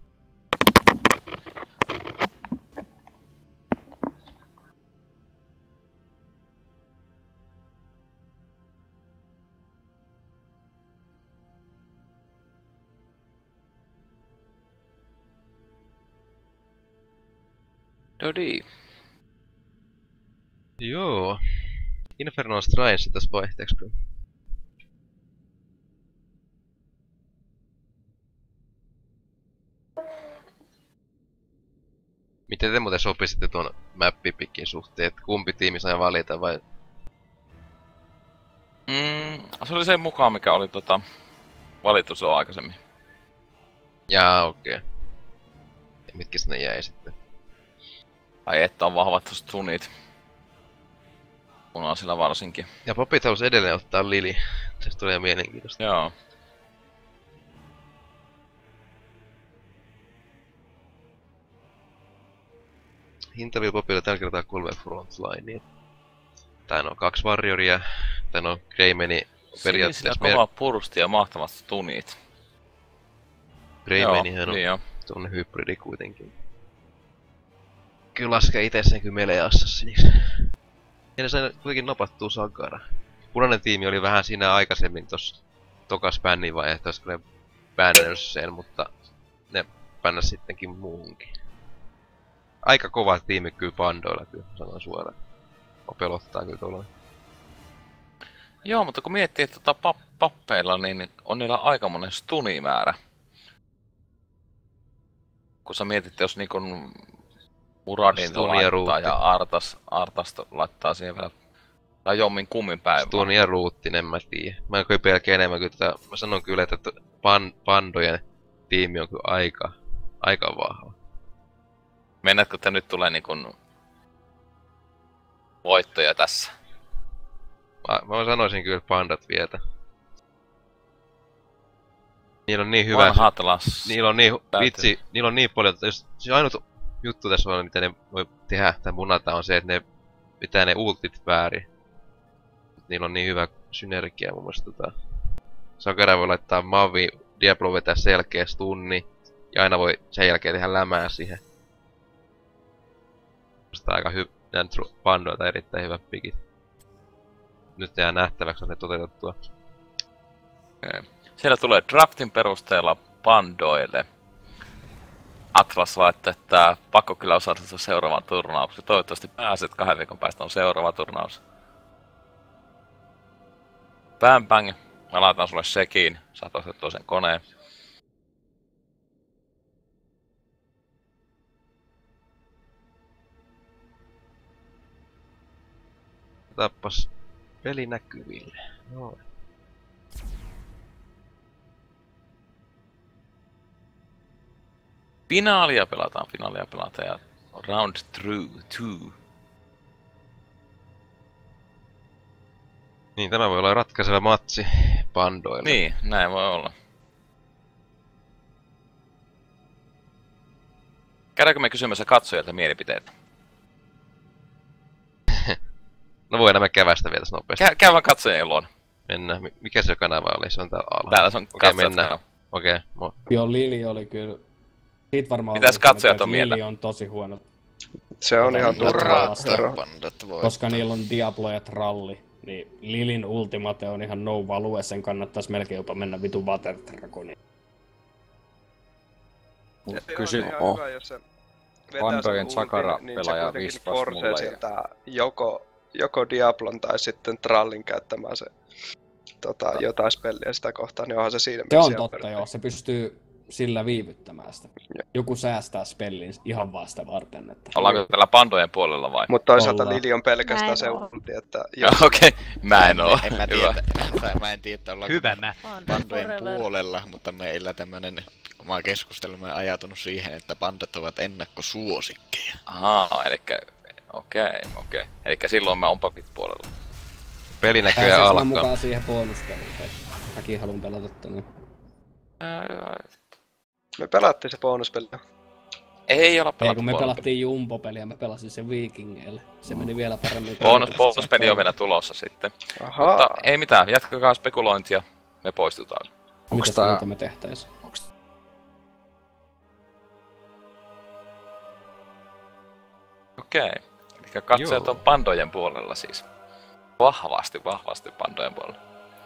Dodi. Joo. Infernal Strines tässä vaihteeksi kyllä. Miten te muuten sopisitte tuon mappipikin suhteen, että kumpi tiimi sai valita vai? Se oli sen mukaan, mikä oli valittu se aikaisemmin. Jaa, okei. Okay. Ja mitkä sinne jäi sitten? Ai että on vahvat sunit. Punaisilla varsinkin. Ja popit halus edelleen ottaa Lili. Se tulee mielenkiintoista. Joo. Hintavilla popilla tällä kertaa 3 frontlinea. Tän on 2 warrioria. Tän on Greymani periaatteessa... Sinisillä kova pursti ja mahtavat stunit. Greymanihän on niin tuonne hybridi kuitenkin. Kyllä laskee ite sen kyllä melee assassiniksi. Ja ne sai kuitenkin napattua Sagara. Punainen tiimi oli vähän siinä aikaisemmin tossa tokas bännin vaiheessa, kun ne bännäs sen, mutta ne bännäs sittenkin muuhunkin. Aika kova tiimi kyllä pandoilla, kyllä sanon suoraan. Pelottaa kyllä tuolla. Joo, mutta kun miettii, että pappeilla, niin on niillä aikamoinen stunimäärä. Kun sä mietit, jos niinku Muradin laittaa ja Artasta laittaa siihen vielä tai jommin kummin päivän. Stun ja ruutin, en mä tiedä. Mä en kyllä pelkää enemmän kyllä tätä. Mä sanon kyllä, että pandojen tiimi on kyllä aika vahva. Mennätkö, että nyt tulee niinkun voittoja tässä? Mä sanoisin kyllä pandat vietä. Niillä on niin hyvä... Niillä on niin vitsi, niillä on niin paljon, että jos se ainut juttu tässä on, mitä ne voi tehdä tai munata on se, että ne pitää ne ultit väärin. Niillä on niin hyvä synergia mun mielestä Sagara voi laittaa Mavi, Diablo vetää selkeä stunni ja aina voi sen jälkeen tehdä lämää siihen. Sitä aika pandoilta erittäin hyvät pikit. Nyt jää nähtäväksi, on ne toteutettua. Okay. Siellä tulee draftin perusteella pandoille. Atlas laittaa, että pakko kyllä osallistua seuraavaan turnaukseen. Toivottavasti pääset 2 viikon päästä on seuraava turnaus. Bang bang. Mä laitan sulle sekin. Saat ostettua sen koneen. Tappas peli näkyville. Joo. Finaalia pelataan ja round through 2. Niin, tämä voi olla ratkaiseva matsi Pandoille. Niin, näin voi olla. Käydäänkö me kysymässä katsojilta mielipiteitä? No voidaan me kävästä vielä nopeasti. Käy vaan katsojien luona. Mennään. Mikä se kanava oli? Se on täällä alla. Täällä se on Okei, katsojat mennään. kanava. Okei, Joo, Lili oli kyllä... Siitä varmaan... Mitäs katsojat on mieltä? Lili on tosi huono. Se on ihan turhaa. Pandat voi. Koska niillä on Diablo ja Tralli. Niin Lilin ultimate on ihan no value, sen kannattais melkein jopa mennä vitun Water Dragoniin. Kysy, Pandojen Sakara-pelaaja vispas mulle. Sieltä joko Diablon tai sitten Trallin käyttämään se jotain spelliä sitä kohtaa, niin onhan se siinä Se on mielessä totta, joo. Se pystyy sillä viivyttämään sitä. Joku säästää spellin ihan vaan sitä varten. Että... Ollaanko tällä Pandojen puolella vai? Mutta toisaalta Ollaan. Lili on pelkästään se ulti, että... Okei, mä en oo. Mä en tiedä, että ollaanko Hyvä mä. Pandojen puolella, mutta meillä tämmönen oma keskustelumme on ajatunut siihen, että pandat ovat ennakkosuosikkeja. Ahaa, elikkä... Okei. Elikkä silloin mä oon pakit puolella. Peli näköjään Pääsis vaan alkaa. mukaan siihen bonuspeliin. Mäkin haluan pelata tonne. Me pelattiin se bonuspeli. Ei olla Ei, pelattu kun me bonuspeliä. pelattiin Jumbo-peliä, mä pelasin sen Vikingeille. Se meni vielä paremmin. Bonuspeli on vielä tulossa sitten. Ahaa. Mutta ei mitään, jatkakaa spekulointia. Me poistutaan. Mitäs tää- muuta me tehtäis? Okei. Eli katsojat on Pandojen puolella siis. Vahvasti Pandojen puolella.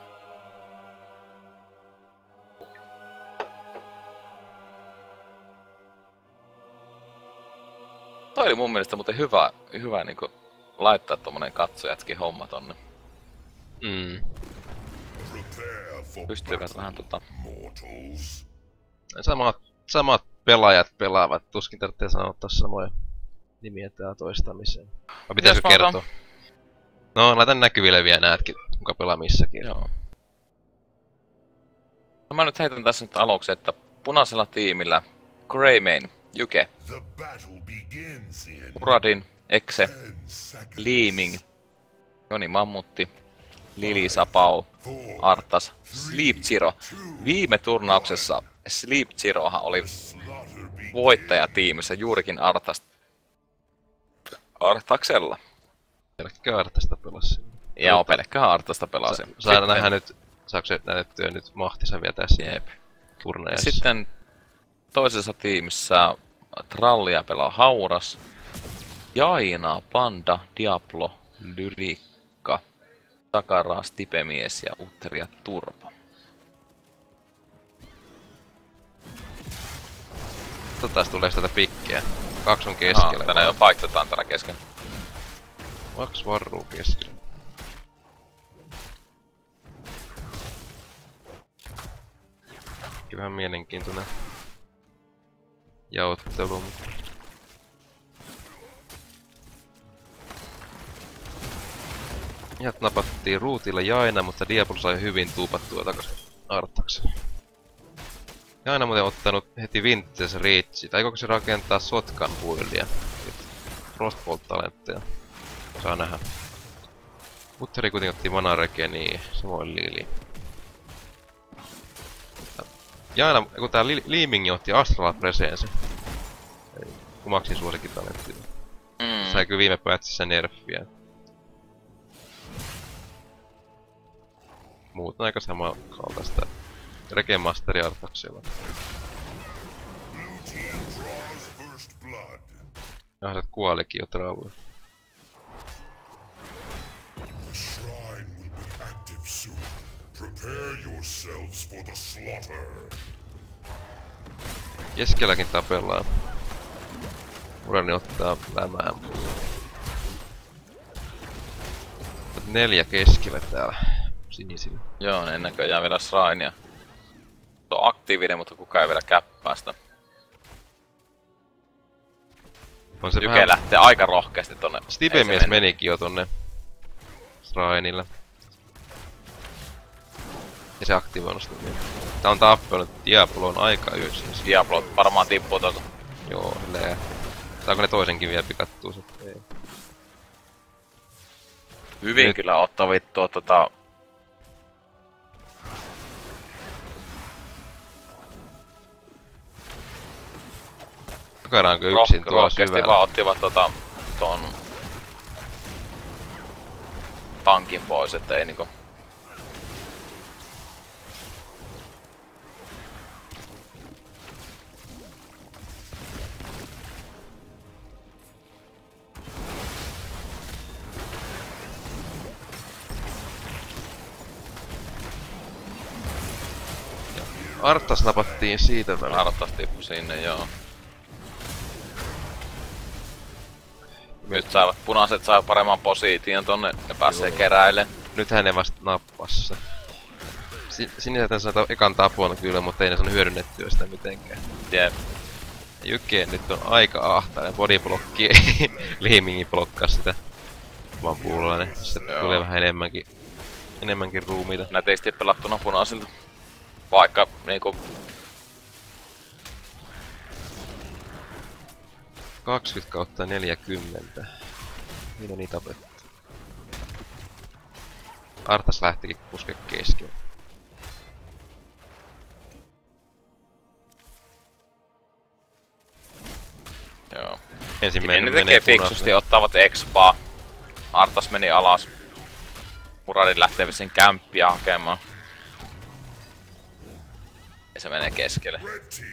Toi oli mun mielestä muuten hyvä niinku laittaa tommonen katsojatkin homma tonne. Pystyvät vähän Samat pelaajat pelaavat. Tuskin tarvitsee sanoa samoja nimiä tää toistamiseen. Vai pitäisikö Mitäs mä kertoa? No, laitan näkyville vielä näetkin, kuka pelaa missäkin. Joo. No mä nyt heitän tässä nyt aluksi, että punaisella tiimillä Greymane, Juke, Muradin, Exe, Leeming, Joni Mammutti, Lili Sapau, Artas, Sleep Zero. Viime turnauksessa Sleep Zerohan oli voittajatiimissä juurikin Artaksella. Pelkkää Artasta pelasi. Joo, pelkkää Artasta pelasi. Saadaan nähdä nyt, saako se näytettyä nyt mahtisa vielä tässä turneessa. Sitten toisessa tiimissä Trallia pelaa Hauras, Jaina, Panda, Diablo, Lyrikka, Sakara, Stipemies ja Utteria Turbo. Taas tulee sitä pikkiä. 2 on keskellä. Tänään jo paiktetaan täällä keskellä. 2 varruu keskellä. Vähän mielenkiintoinen jaottelu. Jat napattiin ruutilla Jaina, mutta Diablo sai hyvin tuupattua takaisin Artakseen. Jaina muuten ottanut heti Vintage Reachit. Aikooko se rakentaa Sotkan buildia? Frostbolt-talentteja. Saa nähdä. Utteri kuitenkin otti Manarekeni, samoin Lili. Jaina, kun tää Leeming otti Astral Presence. Kumaksin suosikin talentti. Sai kyllä viime pätsissä nerffiä. Muut on aika samaa kaltaista. Rekemasteri Artaksella. Jahdet kuolikin jo Traulle. Keskelläkin tapellaan. Urani ottaa lämään. 4 keskellä täällä sinisillä. Joo, ne näköjään vielä Shrainia. Se on aktiivinen, mutta kukaan ei vielä käppää sitä. On se Juke vähän... lähtee aika rohkeasti tonne. Stipemies menikin jo tonne Shrinella. Ja se aktivoinut sitä vielä. Tää on tappanut Diablon aika yksin. Diablo varmaan tippuu tuolta. Joo, silleen. Saako ne toisenkin vielä pikattua sit? Ei. Hyvin Nyt- kyllä ottaa vittua Sakaraanko yksin tuolla syvällä? vaan ottivat ton tankin pois, ettei niinku... Arttas napattiin siitä välillä. Arttas tippui sinne, joo. Nyt saivat punaiset saa paremman position tonne, ne pääsee keräille. Nythän ne vasta nappassa. Siniset sai ekan tapona kyllä, mutta ei ne saanut hyödynnettyä sitä mitenkään. Jep. Jyke nyt on aika ahtainen bodyblokki, Liimingi blokkas sitä vaan puulolla, niin se tulee vähän enemmänkin ruumiita. Näitä ei sitten pelattuna punaisilta. Vaikka niinku... 20/40. Mitä niitä tapettu? Artas lähtikin puske kesken. Joo. Ensimmäinen ne tekee fiksusti, ottavat expaa. Artas meni alas. Muradin lähtee vissiin kämppiä hakemaan. Ja se menee keskelle.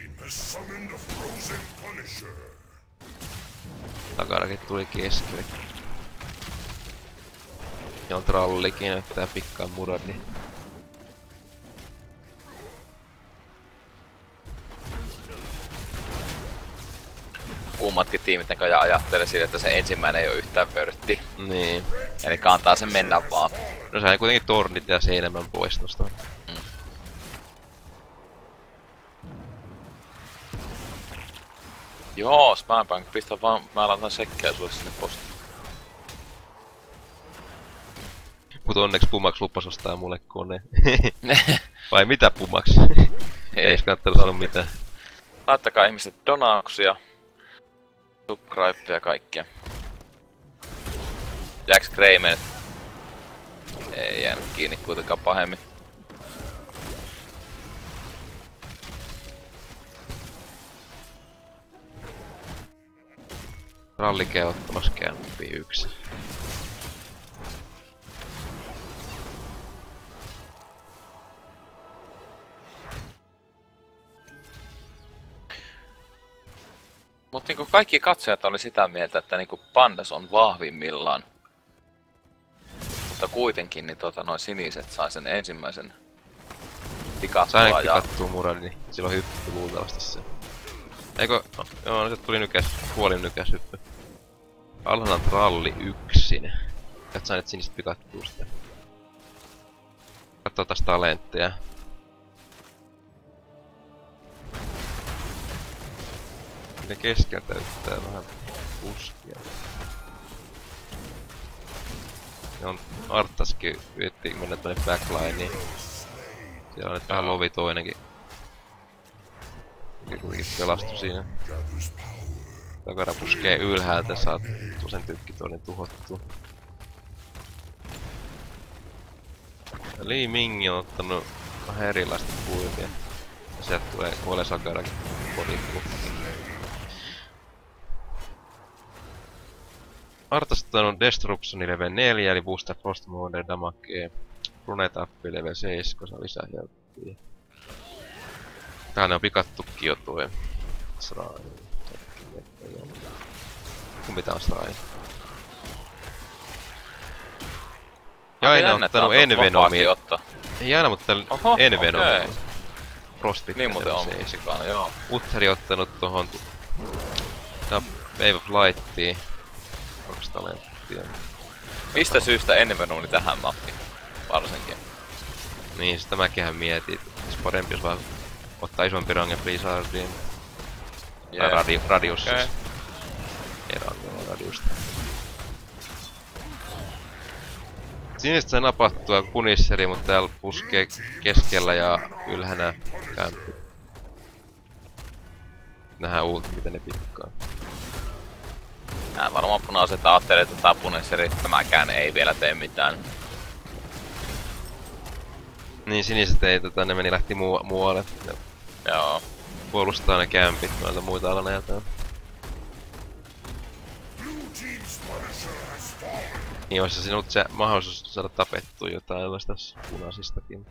Takarakin tuli keskelle. Ja on trallikin, näyttää pikkaa Muradin. Kummatkin tiimit näköjään ajattelee siitä, että se ensimmäinen ei oo yhtään vörtti. Niin. Eli kantaa sen mennä vaan. No sai kuitenkin tornit ja seinämän pois tosta. Joo, Spambank, pistä vaan, mä laitan sekkeä sulle sinne postiin. Mut onneksi Pumax lupas ostaa mulle kone. Vai mitä Pumax? Ei kannattanut sanoa mitään. Laittakaa ihmiset donauksia, subscribe ja kaikkea. Jax Greyman ei jäänyt kiinni kuitenkaan pahemmin. Rallikee ottamassa kämppiä yksin. Mut niinku kaikki katsojat oli sitä mieltä, että niinku Pandas on vahvimmillaan. Mutta kuitenkin niin noin siniset sai sen ensimmäisen pikattua Sain ja... pikattua Muradin, niin silloin hyppy luultavasti se. Eikö? Joo, no se tuli puolin nykäs hyppy. Alhanan tralli yksin. Et sainet sinistä pikattua sitä. Katsoo taas talentteja. Ne keskeltä yrittää vähän puskia. Ja on Arttaskin yritti mennä tonne backlineen. Siellä on nyt vähän lovi toinenkin. Kuitenkin pelastui siinä. Takara puskee ylhäältä, saa sen tykkitoinen tuhottua. Li Ming on ottanut vähän erilaista puimia. Ja sieltä tulee kuolee Sakarakin bodyblocki. Artas on ottanut Destructioni level 4, eli booster Frost Mode damagea. Runetappi level 7, kun saa lisää helppiä. Tähän on pikattukin jo tuo Srain. Kumpi tää on Srain? Ja aina on ottanut Envenomi. Ei aina, mutta Envenomi. Frostbite. Niin muuten on sikana, joo. Utteri ottanut tohon Wave of Lightiin. 2 talenttia. Mistä syystä Envenomi tähän mappiin? Varsinkin. Niin, sitä mäkinhän mietin. Olisi parempi jos vaan ottaa isompi range Blizzardiin. Tai radius siis. Ei range, radiusta. Sinistä sai napattua punisseri, mutta täällä puskee keskellä ja ylhänä kämppi. Nähdään ulti, miten ne pikkaa. Nää varmaan punaiset ajattelee, että tää punisseri, tämäkään ei vielä tee mitään. Niin, siniset ei, ne lähti muualle. Ne joo. puolustaa ne kämpit noilta muita alaneiltaan. Niin olisi sinut se mahdollisuus saada tapettua jotain vasta punaisistakin.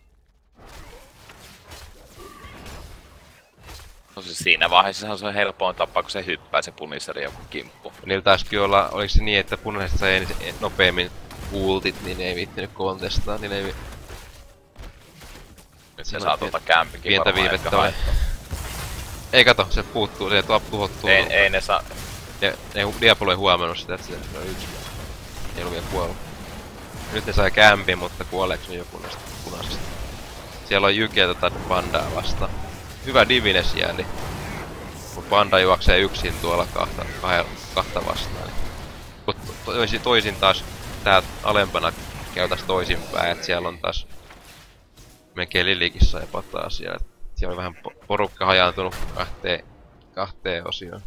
No siis siinä vaiheessa se on helpoin tapa, kun se hyppää se puniseri joku kimppu. Niillä taisikin olla, oliko se niin, että punaiset sai nopeammin ultit, niin ne ei viittinyt kontestaa, niin ei... Nyt se saa kämpikin pientä viivettä. Ei kato, se puuttuu, se tuhottuu. Ei ne saa... Diablo ei huomannut sitä, että se on yksi. Ei ollut vielä kuollut. Nyt ne sai kämpin, mutta kuoleeko ne joku näistä punaisista? Siellä on Jykeä Pandaa vastaan. Hyvä Divines jääli. Mut Panda juoksee yksin tuolla kahta vastaan. Mut toisin taas tää alempana käytäs toisinpäin, et siellä on taas melkein Lilikissa ja taas siellä. Siellä on vähän porukka hajaantunut kahteen osioon.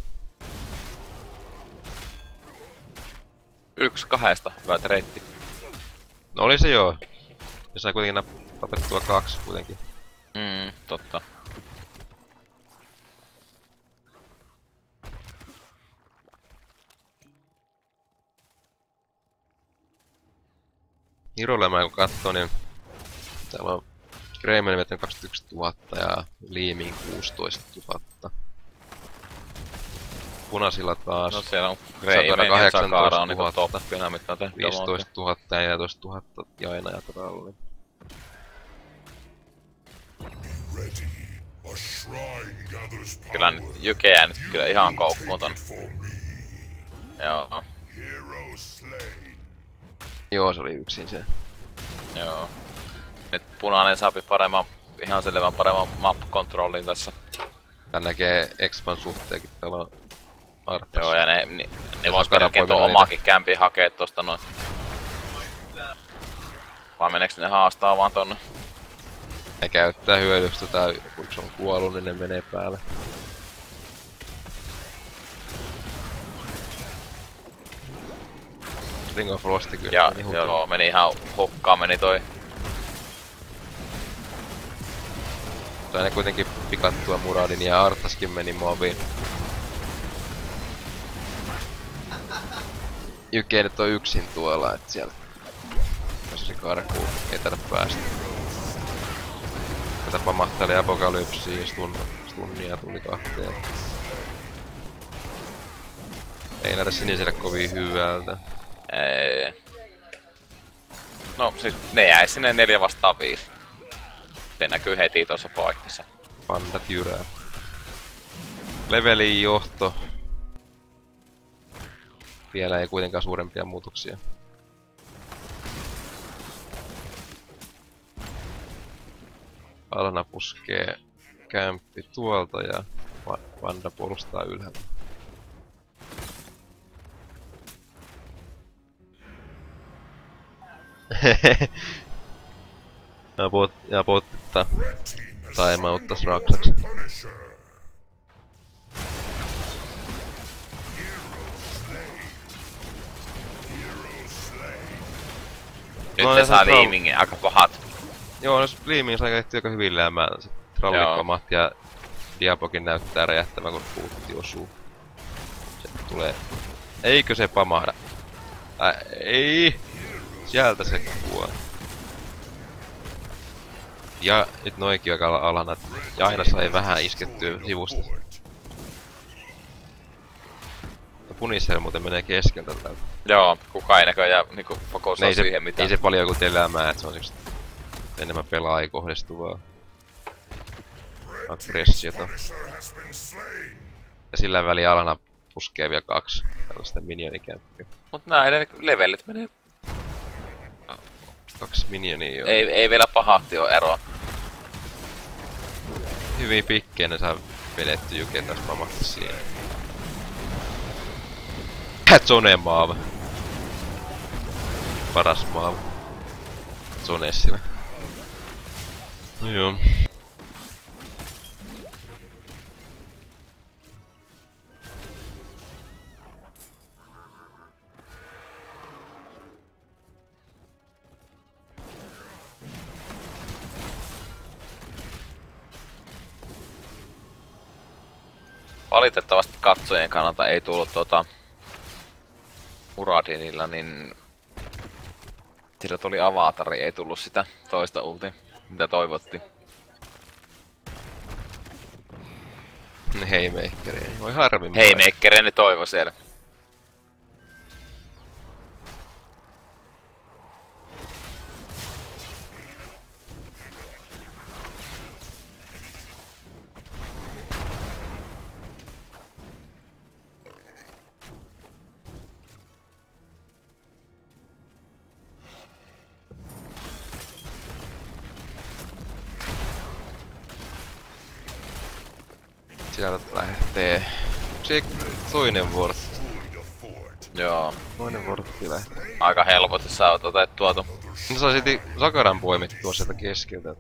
1-2, hyvä reitti. No oli se joo. Ja sai kuitenkin tapettua 2 kuitenkin. Totta. Hirolemaa kun katsoo, niin täällä on Greymane vetänyt 21 000 ja Liiming 16 000. Punaisilla taas no siellä on Greymane ja Sakara on niinku toppina, mitä on tehty 15 000 ja 14 000 Jaina ja Tralli. Kyllä nyt Jykeä nyt kyllä ihan koukkuun ton. Joo. Joo, se oli yksin se. Joo. Nyt punainen saapi ihan selvän paremman map-kontrollin tässä. Tän näkee Expan suhteenkin pelaa Arthas. Joo, ja ne vois melkein tuon omaakin kämpiä hakee tosta noin. Vai meneekö ne haastaa vaan tonne? Ne käyttää hyödystä tai kun se on kuollut, niin ne menee päälle. Ring of Frosti kyllä ja, meni hukkaan. Joo, meni ihan hukkaan meni toi. Sai ne kuitenkin pikattua Muradin ja Arthaskin meni mobiin. Jyke nyt on yksin tuolla, et siellä jos se karkuu, ei taida päästä. Tätä pamahteli Apokalypsiin, stunnia tuli 2. Ei näytä siniselle kovin hyvältä. Ei. No siis ne jäi sinne 4-5. Se näkyy heti tuossa poikkissa. Pandat jyrää. Levelin johto. Vielä ei kuitenkaan suurempia muutoksia. Alana puskee kämppi tuolta ja Panda puolustaa ylhäällä. ja pottaa timeouttas Raksaksi. Nyt no, ne saa Liimingin aika pahat. Joo, no Liimingin sai tehty aika hyvin lämmää. Trollikkomat ja Diabokin näyttää räjähtävän kun puutti osuu. Se tulee... Eikö se pamahda? Ei! Sieltä se kuo. Ja nyt noikin aika alana. Ja aina sai vähän iskettyä sivusta. Punisel muuten menee keskeltä täältä. Joo, kukaan ei näköjään niinku fokusaa siihen mitään. Ei se paljon kuin elämää, et se on siksi enemmän pelaajia kohdistuvaa aggressiota. Ja sillä väliin alana puskee vielä 2 tällaista minionikämppiä. Mut näiden levelit menee... 2 minionia joo. Ei vielä pahasti oo eroa. Hyvin pikkeen ne saa vedetty Jyke taas pamahti siihen. Zone Maav. Paras Maav. Zonessilla. No joo. Valitettavasti katsojien kannalta ei tullut Muradinilla niin Sillä tuli avatari, ei tullut sitä toista ultia, mitä toivottiin. Haymakeri, voi harmi. Haymakeri ne toivo siellä. Sieltä lähtee. Se toinen vuorot. Joo. Toinen vuorotti lähtee. Aika helposti saa otettua tuon. No saa silti Sakaran poimittua sieltä keskeltä.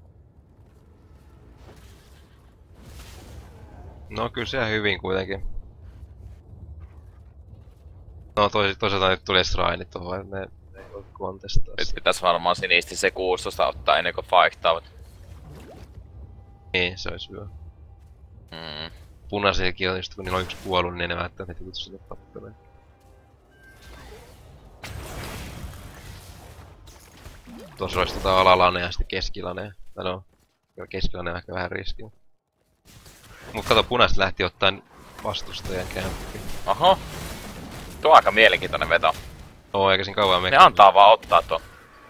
No kyllä se hyvin kuitenkin. No toisaalta nyt tuli Srainit tohon, et ne ei voi kontestaa. Nyt pitäis varmaan sinisti se 16 ottaa ennen kuin fightavat. Niin, se olisi hyvä. Punaisiakin on just kun niillä on yksi kuollut, niin ne välttämättä heti kutsuu sinne tappeleen. Tuossa olisi alalane ja sitten keskilane. No, keskilane on ehkä vähän riski. Mut kato, punaiset lähti ottaan vastustajan kämppi. Oho. Tuo on aika mielenkiintoinen veto. Oo, eikä siinä kauan mene. Ne antaa vaan ottaa tuon.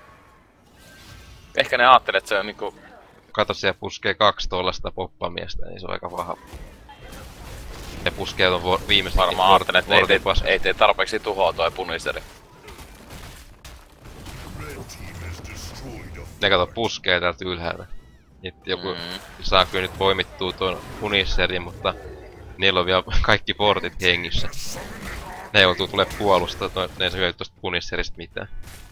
Ehkä ne aattelee, että se on niinku... Kato, siellä puskee 2 tollasta poppamiestä, niin se on aika paha. Ne puskee ton viimeisen... Varmaan aattelee, että ei tee tarpeeksi tuhoa toi puniseri. Ne kato, puskee täältä ylhäältä. Nyt joku saa kyllä nyt poimittua tuon punisserin, mutta niillä on vielä kaikki portit hengissä. Ne joutuu tulee puolustaa, ne ei hyödy tosta punisserista mitään.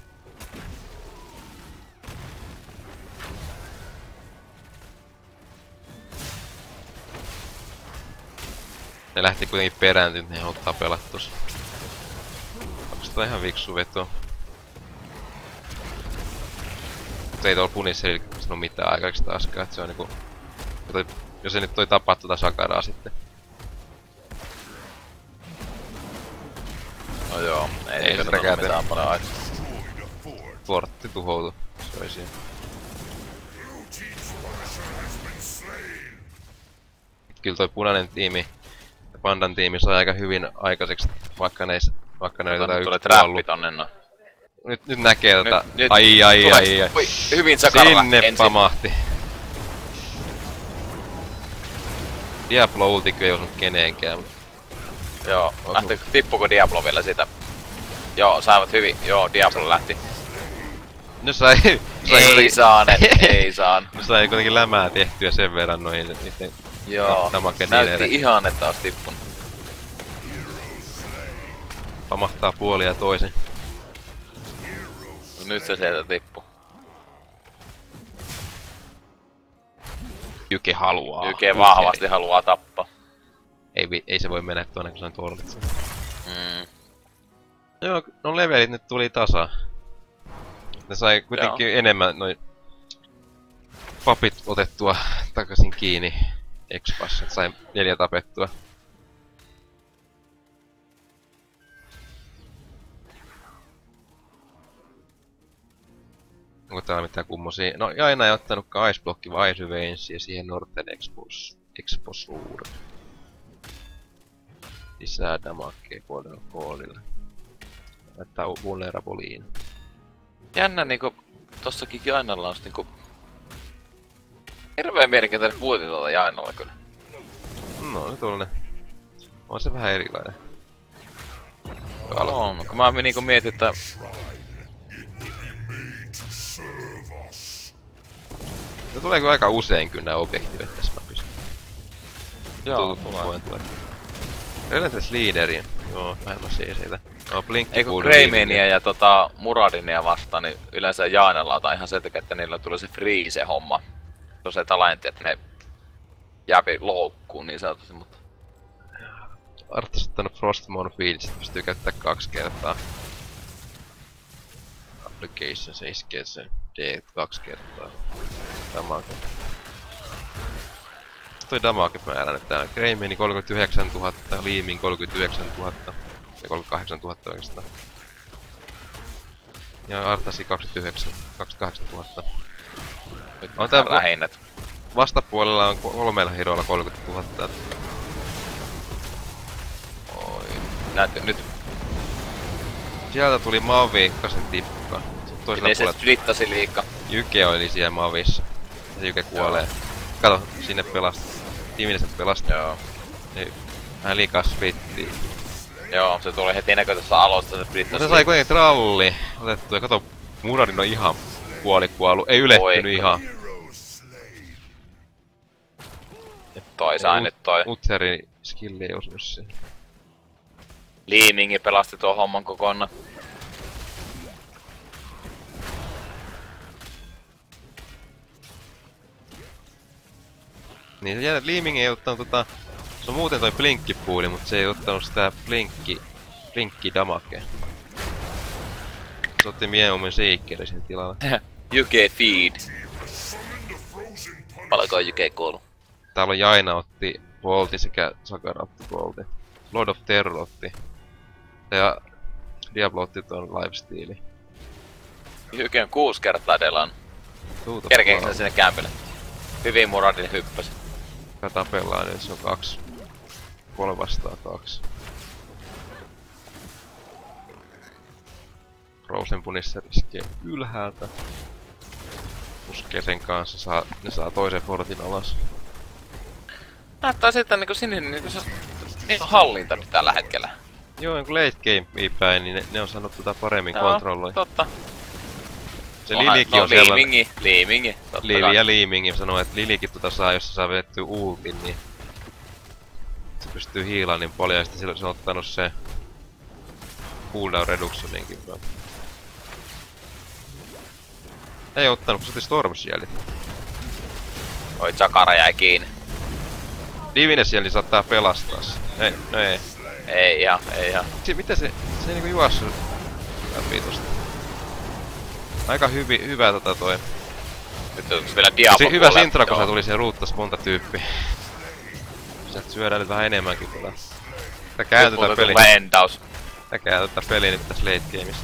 Ne lähti kuitenkin perääntyä, ne haluaa tapella tossa. Onks tää ihan viksu veto? Mutta ei tuolla punisserilla sano mitään aikaiksi taaskaan, et se on niinku... Jos ei nyt toi tapaa tuota Sakaraa sitten. No joo, ei sitä mitään paljon aikaa. Portti tuhoutu, se oli siinä. Kyllä toi punainen tiimi ja Pandan tiimi sai aika hyvin aikaiseksi, vaikka ne oli tätä yksi trappi tonne no. Nyt näkee tätä. Nyt Ai. Hyvin Sakaralla sinne ensin. pamahti. Diablo ultikö ei osunut kenenkään. Joo, tippuko Diablo vielä sitä? Joo, saivat hyvin. Joo, Diablo lähti. No sai ei saan. No sai kuitenkin lämää tehtyä sen verran noihin niitten. Joo, näytti ihan että ois tippunut. Pamahtaa puolin ja toisin. No nyt se sieltä tippu. Jyke haluaa. Jyke vahvasti haluaa tappaa. Ei se voi mennä tuonne kun se on torlitse. Joo, no levelit nyt tuli tasa. Ne sai kuitenkin enemmän noin papit otettua takaisin kiinni. Expas, et sai 4 tapettua. Onko täällä mitään kummosia? No Jaina ei ottanutkaan Iceblocki vai Ice Veins ja siihen Northern Exposure. Lisää damakea Goldenfallille. Laittaa vulnerabiliin. Jännä niinku tossakin Jainalla on niinku... Hirveen mielenkiintoinen puuti tuolta Jainalla kyllä. No nyt on se vähän erilainen. On, kun mä niinku mietin, että... No tuleeko aika usein kyllä nää objektiivit tässä mapissa? Joo, tulee. Relentless Leaderin. Joo, vähemmän siitä. No, ei kun Greymania ja Muradinia vastaan, niin yleensä Jainalla otan ihan sen takia, että niillä tulee se freeze-homma. Se on se talentti, että ne jääpi loukkuun niin sanotusti, mutta... Arttas ottanut Frostmourne Fields, pystyy käyttää 2 kertaa. Application, se iskee sen D 2 kertaa. Damage. Toi damage määrä nyt täällä. Greymani 39 000, Liimin 39 000 ja 38 000 oikeastaan. Ja Artasi 28 000. Nyt On tää rähinnät. Vastapuolella on 3 hiroilla 30 000. Oi. Näytkö nyt? Sieltä tuli Mavi kasen tippa. Toisella Niin se puolella splittasi liikaa. Jyke oli siellä Mavissa. Ja se Jyke kuolee. Kato, sinne pelastaa. Tiiminen pelastaa. Joo. Ei, vähän liikaa splittiä. Joo, se tuli heti näköisessä alusta se splittasi. No se sai kuitenkin tralli otettu ja kato, Muradin on ihan puolikuollut. Ei ylettynyt Oi. ihan. Nyt toi sai, nyt toi. Utherin skilli ei osunut siihen. Liimingi pelasti tuon homman kokonaan. Niin se jännä, Leeming ei ottanut se on muuten toi blinkkipuuli, mut se ei ottanut sitä blinkki damakea. Se otti mieluummin Seekerin sen tilalle. Jyke feed. Paljonko Jyke kuuluu? Täällä on Jaina otti Voltin sekä Sakara otti Voltin. Lord of Terror otti. Ja Diablo otti ton lifesteali. Jyke on 6 kertaa delan. Kerkeekö se sinne kämpille? Hyvin Muradin hyppäsi. Joka tapellaan nyt, se on 2. 3 vastaan 2. Rosenpunissa riskee ylhäältä. Puskee sen kanssa, ne saa toisen fortin alas. Näyttää siltä niinku sininen niinku se niin on hallinta nyt tällä hetkellä. Joo, niin kun late game päin, niin ne on saanut paremmin kontrolloida. Totta. Se Lilikin on sellainen... Liimingi. Lili ja Liimingi sanoo, että Lilikin saa, jos se saa vedettyä ultin, niin... Se pystyy hiilaan niin paljon, ja sitten se on ottanut se... Cooldown reductioninkin vaan. Ei ottanut, kun se otti Storm Shieldit. Oi, Sakara jäi kiinni. Divine Shield saattaa pelastaa se. Ei, no ei. Ei ihan. Miten se niinku juossu läpi tosta? Aika hyvä toi. Nyt onks vielä Diablo Hyvä Sintra, kun se tuli siihen ruuttas monta tyyppiä. Sieltä syödään nyt vähän enemmänkin tätä. Tää käytetään peli. Tää käytetään peli nyt tässä late gameissa.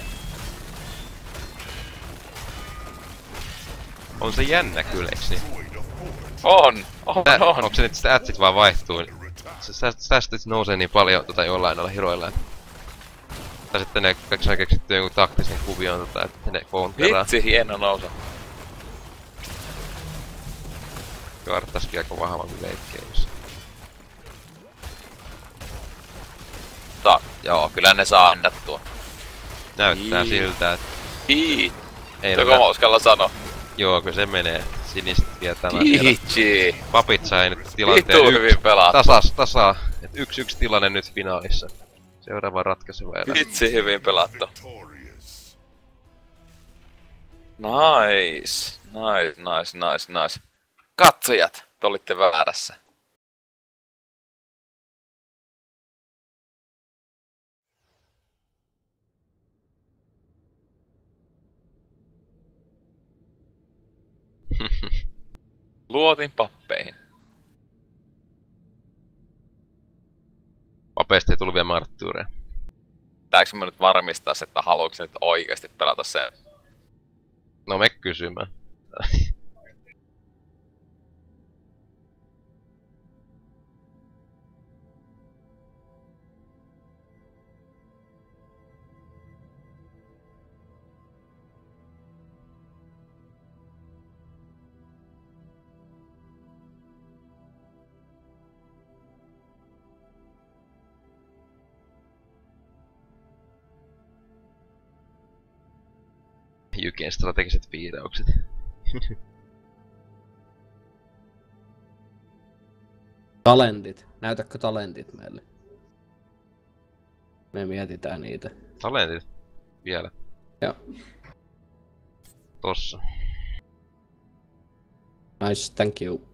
On se jännä kyllä, eiks niin? On. Onko se nyt statsit vaan vaihtuu? Stats nousee niin paljon jollain noilla heroilla. Tai sitten ne saa keksitty jonkun taktisen kuvion, että ne counteraa. Vitsi, hieno nousu. Karttaskin aika vahvampi late gameissa. Joo, kyllä ne saa annettua. Näyttää siltä, että... Ei Joko uskalla sano. Joo, kyllä se menee. Siniset tietää. Papit sai nyt tilanteen tasaa. Et 1-1 tilanne nyt finaalissa. Seuraava ratkaiseva erä. Vitsi, hyvin pelattu. Nice. Katsojat, te olitte väärässä. Luotin pappeihin. Papeista ei tullut vielä marttyyreja. Pitääkö mä nyt varmistaa, että haluatko nyt oikeesti pelata sen? No me kysymään. Jyken strategiset viidaukset. Talentit. Näytätkö talentit meille? Me mietitään niitä. Talentit? Vielä? Joo. Tossa. Nice, thank you.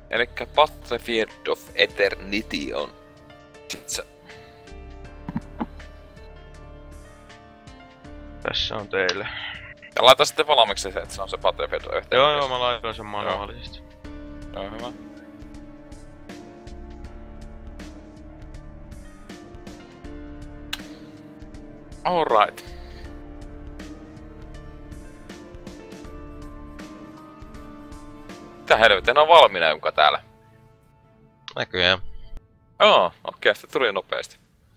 Elikkä Battlefield of Eternity on sit se. Tässä on teille. Ja laita sitten valmiiksi se, että se on se Battlefield of Eternity. Joo, mä laitoin sen manuaalisesti. Joo, hyvä. Alright. Mitä helvetin, ne on valmiina jonka täällä? Näköjään. Joo, okei, se tuli nopeasti.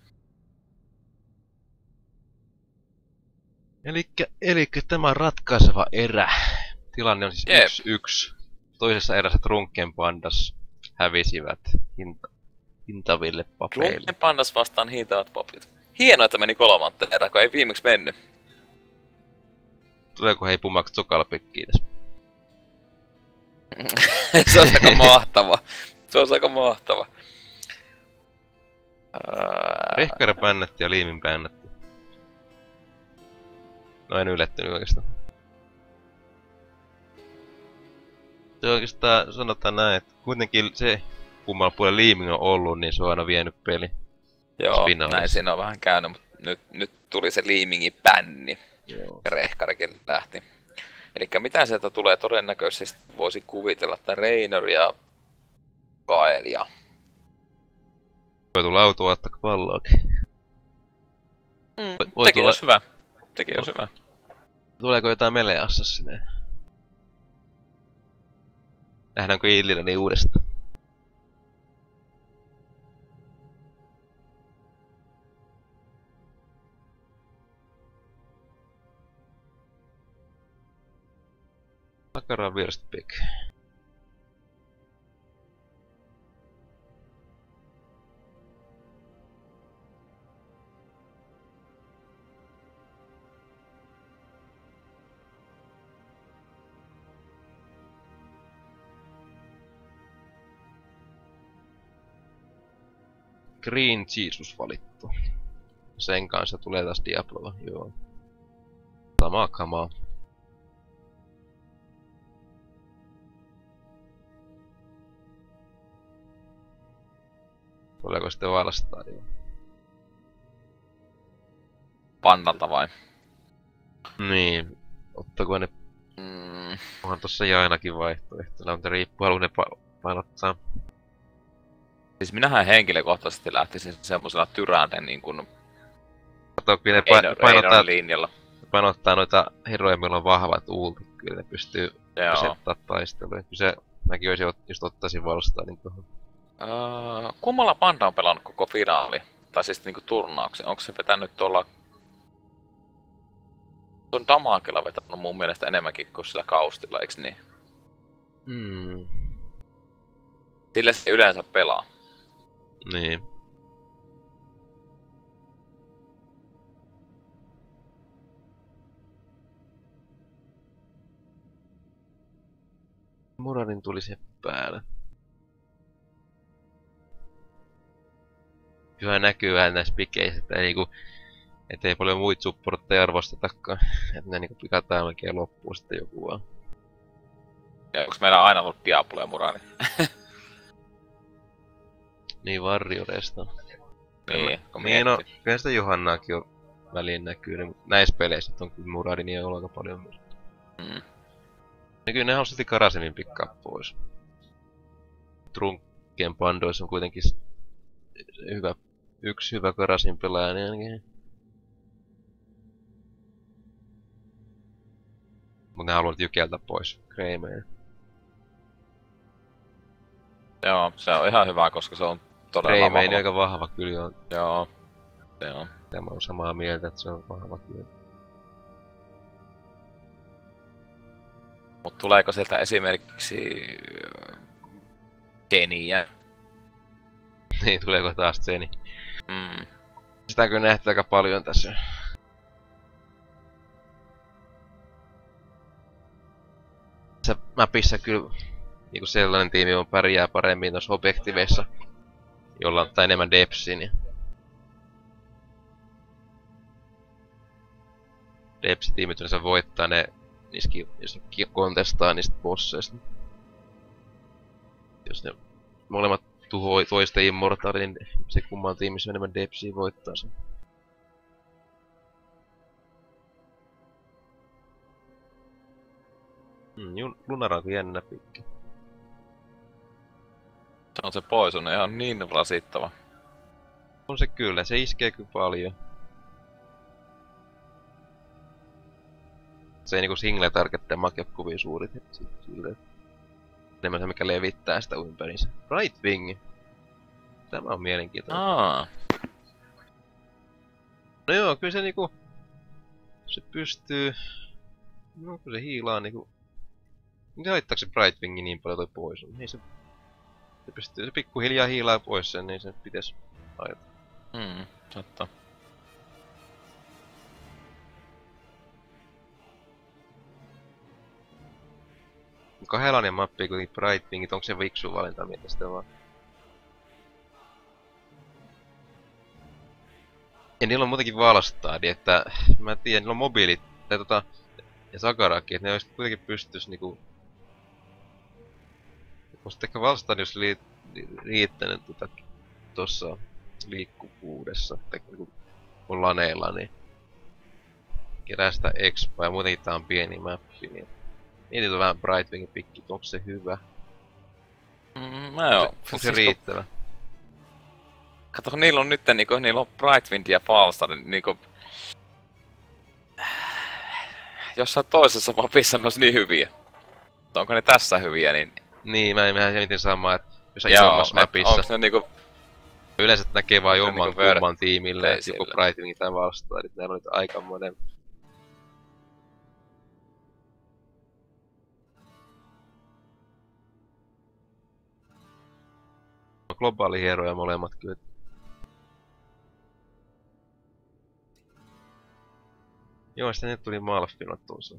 Elikkä tämä on ratkaiseva erä. Tilanne on siis 1-1. Toisessa erässä Drunken Pandas hävisivät hintaville papeille. Drunken Pandas vastaan hintavat papit. Hienoa, että meni kolmanteen erään, kun ei viimeksi mennyt. Tuleeko hei Pumax Tsukalpikkiin edes? Se on aika mahtava. Se on aika mahtava. Rehkari pännätti ja liimin pännätti. No en yllättynyt oikeastaan. Se oikeastaan sanotaan näin, että kuitenkin se kummalla puolella liiming on ollut, niin se on aina vienyt peli. Joo, näin siinä on vähän käynyt, mutta nyt tuli se liimingin bänni. Joo. Ja rehkarikin lähti. Elikkä mitä sieltä tulee todennäköisesti voisi kuvitella, että Reynor ja Kael ja... Voi tulla autoa palloakin. Tekin olisi hyvä. Tekin olisi hyvä. Tuleeko jotain melee assassineen? Nähdäänkö Illillä niin uudestaan? Takaraan vierestä pick. Green Jesus valittu. Sen kanssa tulee taas Diabloa, joo. Samaa kamaa. Tuleeko sitten vastaan, joo? Pannalta vai? Niin. Ottaako ne... Onhan tossa Jainakin vaihtoehtona, mutta riippuu haluun ne painottaa. Siis minähän henkilökohtaisesti lähtisin semmosella tyränen niin kuin... Kato, kyllä ne painottaa noita heroja, millä on vahvat ultit. Kyllä ne pystyy asettaa taisteluun. Kyllä se mäkin olisin just ottaisin vastaan niin tuohon. Kummalla Panda on pelannut koko finaali? Tai siis niinku turnauksen? Onko se vetänyt tuolla... Se on Damakella vetänyt mun mielestä enemmänkin kuin sillä Kaustilla, eiks niin? Sillä se yleensä pelaa. Niin. Murarin tuli se päälle. Kyllä näkyy vähän näissä pikeissä, että ei paljon muita supportteja arvostetakaan. Että ne niinku pikataan oikein loppuun sitten joku vaan. Ja onks meillä aina ollut Diablo ja Murari? Niin Warriorista. Niin, no, kyllä sitä Johannaakin on väliin näkyy. Näissä peleissä on kyllä Murari niin on aika paljon myös. Ja kyllä ne on silti Karasemin pikkaa pois. Drunken Pandoissa on kuitenkin yksi hyvä Karasin pelaaja niin ainakin. Mut ne haluat jykeltä pois Greymane. Joo, se on ihan hyvä, koska se on todella Greymane vahva. aika vahva kyllä on. Joo. Se on. Tämä on samaa mieltä, että se on vahva kyllä. Mut tuleeko sieltä esimerkiksi... Geniä? Niin, tuleeko taas Zeni? Sitä kyllä nähty aika paljon tässä. Tässä mapissa kyllä niinku sellainen tiimi on pärjää paremmin noissa objektiveissa, jolla on enemmän depsiä, niin depsi-tiimit yleensä voittaa ne niissäkin, jos ne kontestaa niistä bosseista. Jos ne molemmat tuhoi toista Immortalin, niin se kumman tiimissä enemmän depsiä voittaa sen. Lunara on jännä pikki. Se on se Poison ihan niin rasittava. On se kyllä, se iskee kyllä paljon. Se ei niinku single targettaa makekuvia suurit. Enemmän se mikä levittää sitä ympäriinsä. Right Wing. Tämä on mielenkiintoinen. No joo, kyllä se niinku... Se pystyy... No kun se hiilaa niinku... Miten haittaako se Bright Wingi niin paljon toi pois? Niin se pystyy, se pikkuhiljaa hiilaa pois sen, niin se pitäis haita. Totta. Kahdelainen mappi kuitenkin Bright Wingit, onko se viksu valinta mitä sitä vaan? Ja niillä on muutenkin valstaadi, että mä tiedän, niillä on mobiilit, ja Sagaraki, että ne olisi kuitenkin pystyis niinku... Musta ehkä valstaadi olisi riittänyt tossa liikkuvuudessa, että niinku mun laneilla, niin... Kerää sitä expaa, ja muutenkin tää on pieni mappi, niin... Mietin vähän Brightwingin pikki, onko se hyvä? No joo. Onko se riittävä? Kato, niillä on nyt niinku, niillä on Brightwind ja Falstad, niinku... Jossain toisessa mapissa ne ois niin hyviä. Onko ne tässä hyviä, niin... Niin, mä mietin samaa, että jos on isommassa mapissa... Onks ne niinku... Yleensä näkee vaan jomman niinku kumman tiimille, joku Brightwingin tai vastaan, eli näillä on nyt aikamoinen... Globaali hieroja molemmat kyllä. Joo, sitten nyt tuli Malfinot tuossa.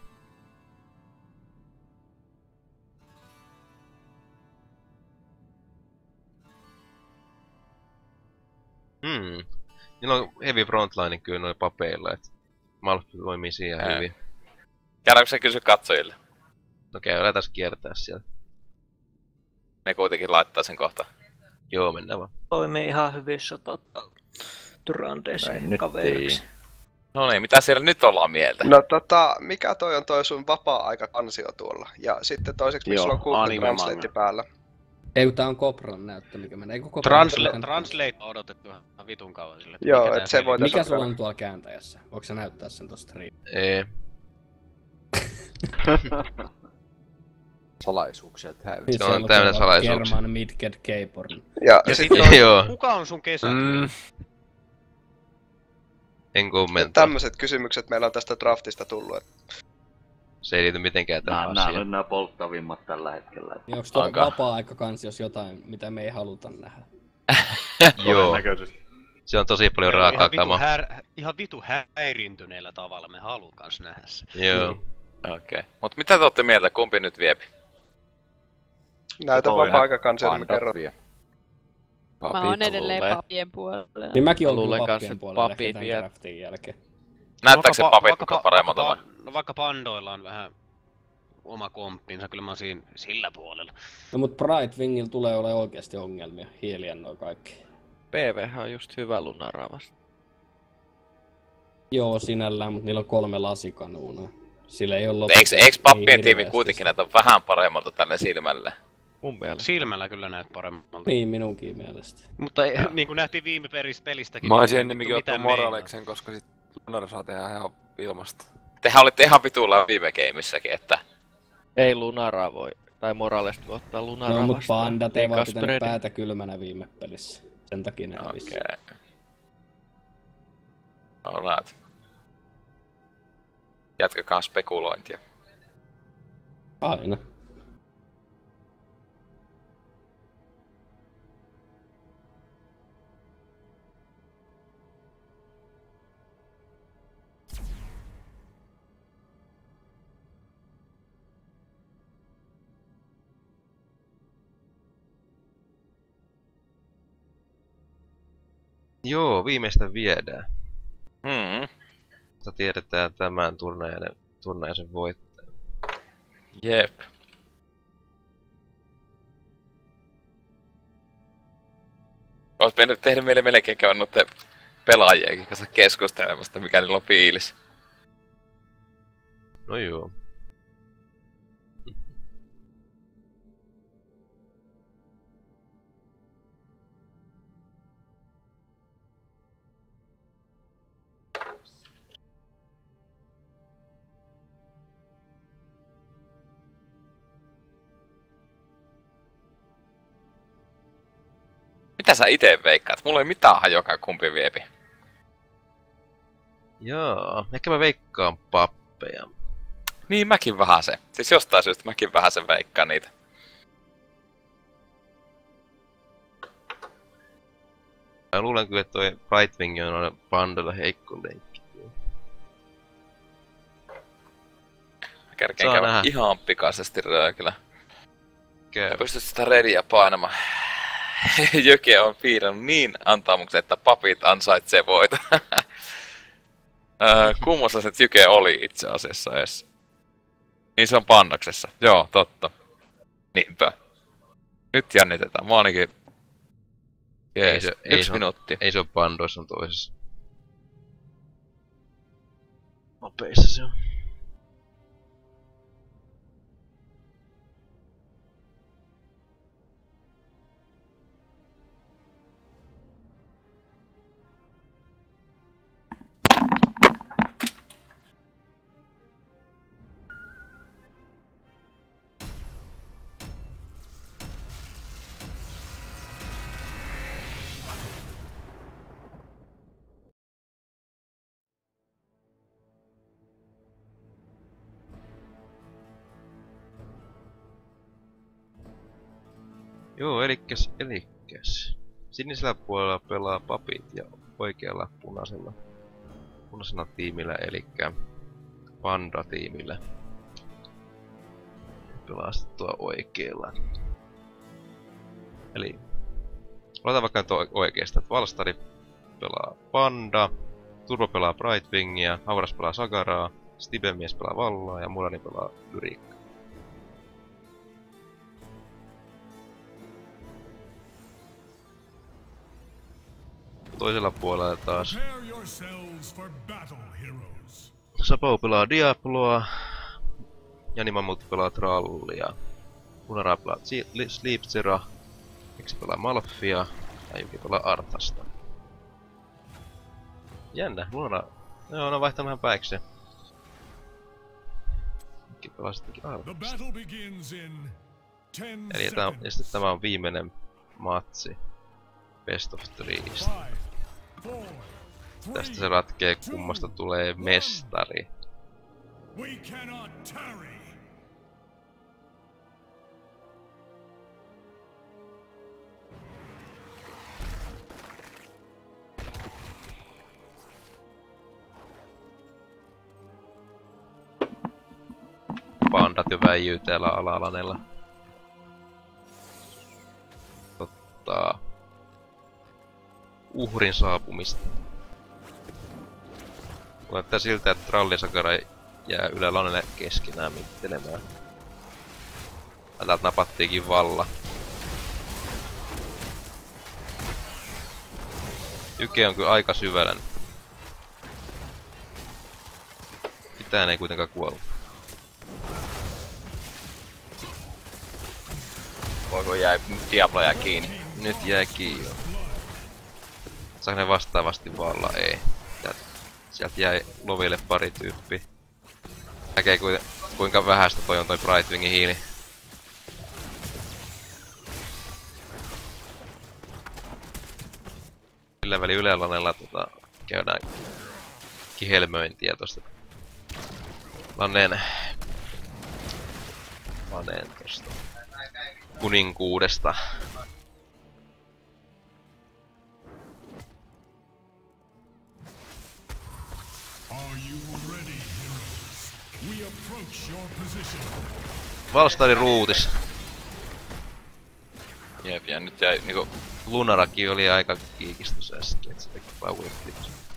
Niillä on heavy frontline kyllä noin papeilla, et Malfi toimii siihen hyvin. Käydäänkö se kysy katsojille? No käydään tässä kiertää siellä. Ne kuitenkin laittaa sen kohta. Joo, mennään vaan. Toimii ihan hyvissä Durandeissa kaveriksi. No niin, mitä siellä nyt ollaan mieltä? No mikä toi on toi sun vapaa-aikakansio tuolla? Ja sitten toiseksi, missä on Google Translate päällä? Ei, tää on Kopran näyttö, mikä menee. Translate on odotettu ihan vitun kauan sille. Joo, et se voi mikä sulla on tuolla kääntäjässä? Voiko sä näyttää sen tosta riippuen? Ei. Salaisuuksia täytyy. Se on täynnä salaisuuksia. German Midgard Keyborn. Ja sitten joo. Kuka on sun kesä? En kommentoi. Tämmöset kysymykset meillä on tästä draftista tullut. Se ei liity mitenkään tähän asiaan. Nää on nää polttavimmat tällä hetkellä. Niin onks tuo vapaa-aikakansiossa jotain, mitä me ei haluta nähdä? Joo. Se on tosi paljon raakaa kamaa. Ihan vitu häiriintyneellä tavalla me haluun kans nähdä se. Joo. Okei. Mut mitä te ootte mieltä, kumpi nyt viepi? Näytä vapaa-aikakansio, niin me kerron. Mä oon edelleen papien puolella. Niin mäkin oon kyllä papien puolella ehkä tän draftin jälkeen. Näyttääkö se papit paremmalta vai? No vaikka pandoilla on vähän oma komppinsa, kyllä mä oon sillä puolella. No mut Brightwingillä tulee olemaan oikeesti ongelmia, hiilien noin kaikki. PvH on just hyvä Lunaraa vasta. Joo, sinällään, mut niillä on 3 lasikanuunaa. Sillä ei oo Eiks pappien tiimi kuitenkin näytä vähän paremmalta tälle silmälle? Mun mielestä. Silmällä kyllä näet paremmalta. Niin, minunkin mielestä. Mutta niin kuin nähtiin viime pelistäkin... Mä olisin ennemminkin ottanut Moraleksen, koska sit Lunara saa tehdä ihan ilmasta. Tehän olitte ihan vitulla viime gameissäkin, että... Ei Lunaraa voi, tai Moralesta voi ottaa Lunaraa no, vastaan. No mut Pandat ei vaan pitänyt päätä kylmänä viime pelissä. Sen takia ne hävisi. Okei. Alright. Jatkakaa spekulointia. Aina. Joo, viimeistä viedään. Tiedetään tämän turnajaisen voittaja. Jep. Oot mennyt tehdä meille melkein käydä noitten pelaajienkin kanssa keskustelemasta, mikä niillä on fiilis. No joo. Mitä sä ite veikkaat? Mulla ei mitään hajokaan kumpi viepi. Jaa, ehkä mä veikkaan pappeja. Niin mäkin vähäsen. Siis jostain syystä mäkin vähäsen veikkaan niitä. Mä luulen kyllä, että toi Brightwing on Pandalla heikko lenkki. Kerkeen käydä ihan pikaisesti röökillä. Mä pystyt sitä rediä painamaan. Jöke on piirannut niin antaamuksen, että papit ansaitsee voita. Kummossa se Jyke oli itse asiassa edes? Niin se on Pandaksessa. Joo, totta. Niinpä. Nyt jännitetään. Mä ainakin... Jees, yksi minuutti. Ei se oo Pandoissa, on toisessa. Papeissa se on. Joo, elikkäs. Sinisellä puolella pelaa papit ja oikealla punaisella tiimillä, elikkä Panda-tiimillä pelaa sitten tuo oikealla. Eli aloitetaan vaikka nyt oikeesta, että Valstari pelaa Panda, Turbo pelaa Brightwingia, Hauras pelaa Sagaraa, Stibemies pelaa Vallaa ja Murani pelaa Lyriikkaa. Toisella puolella taas Sapau pelaa Diabloa, Janimamut pelaa Trallia, Punara pelaa Sleepzera, Heksi pelaa Malfia ja Juki pelaa Arthasta. Jännä, Punara... Joo, on vaihtanut vähän päikseen. Juki pelaa sittenkin Arthasta. Eli tämä on viimeinen matsi Best of 3. Tästä se ratkee, kummasta tulee mestari. Pandat jo väijyy täällä ala-alanella. Uhrin saapumista. Näyttää siltä, että Trallisakara jää ylälanelle keskenään mittelemään. Täältä napattiinkin Valla. Jyke on kyllä aika syvällä nyt. Mitään ei kuitenkaan kuollut. Voiko Diablo jää kiinni? Nyt jää kiinni jo. Saako ne vastaavasti Valla? Ei. Sieltä jäi Loville pari tyyppiä. Näkee kuinka vähäistä toi on toi Brightwingin hiili. Sillä väli ylälanella käydään kihelmöintiä tosta Laneen tosta kuninkuudesta. Valstari ruutis. Jep, ja nyt jäi niinku... Lunarakin oli aika kiikistossa äsken, et se teki paukutti.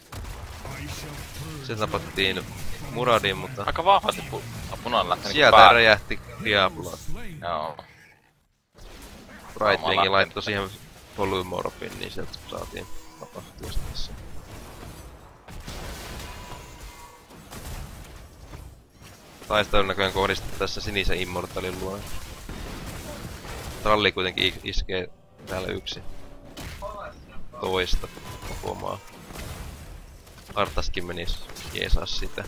Sieltä napattiin Muradin, mutta... Aika vahvasti punan lähti sieltä päälle. räjähti Diablo. Joo. Brightwing laittoi siihen Polymorphin, niin sieltä saatiin tapahtua tässä. Taistelun näköjään kohdistuu tässä sinisen Immortalin luo. Tralli kuitenkin iskee täällä yksi toista koko maa. Artaskin menis jeesaa sitä.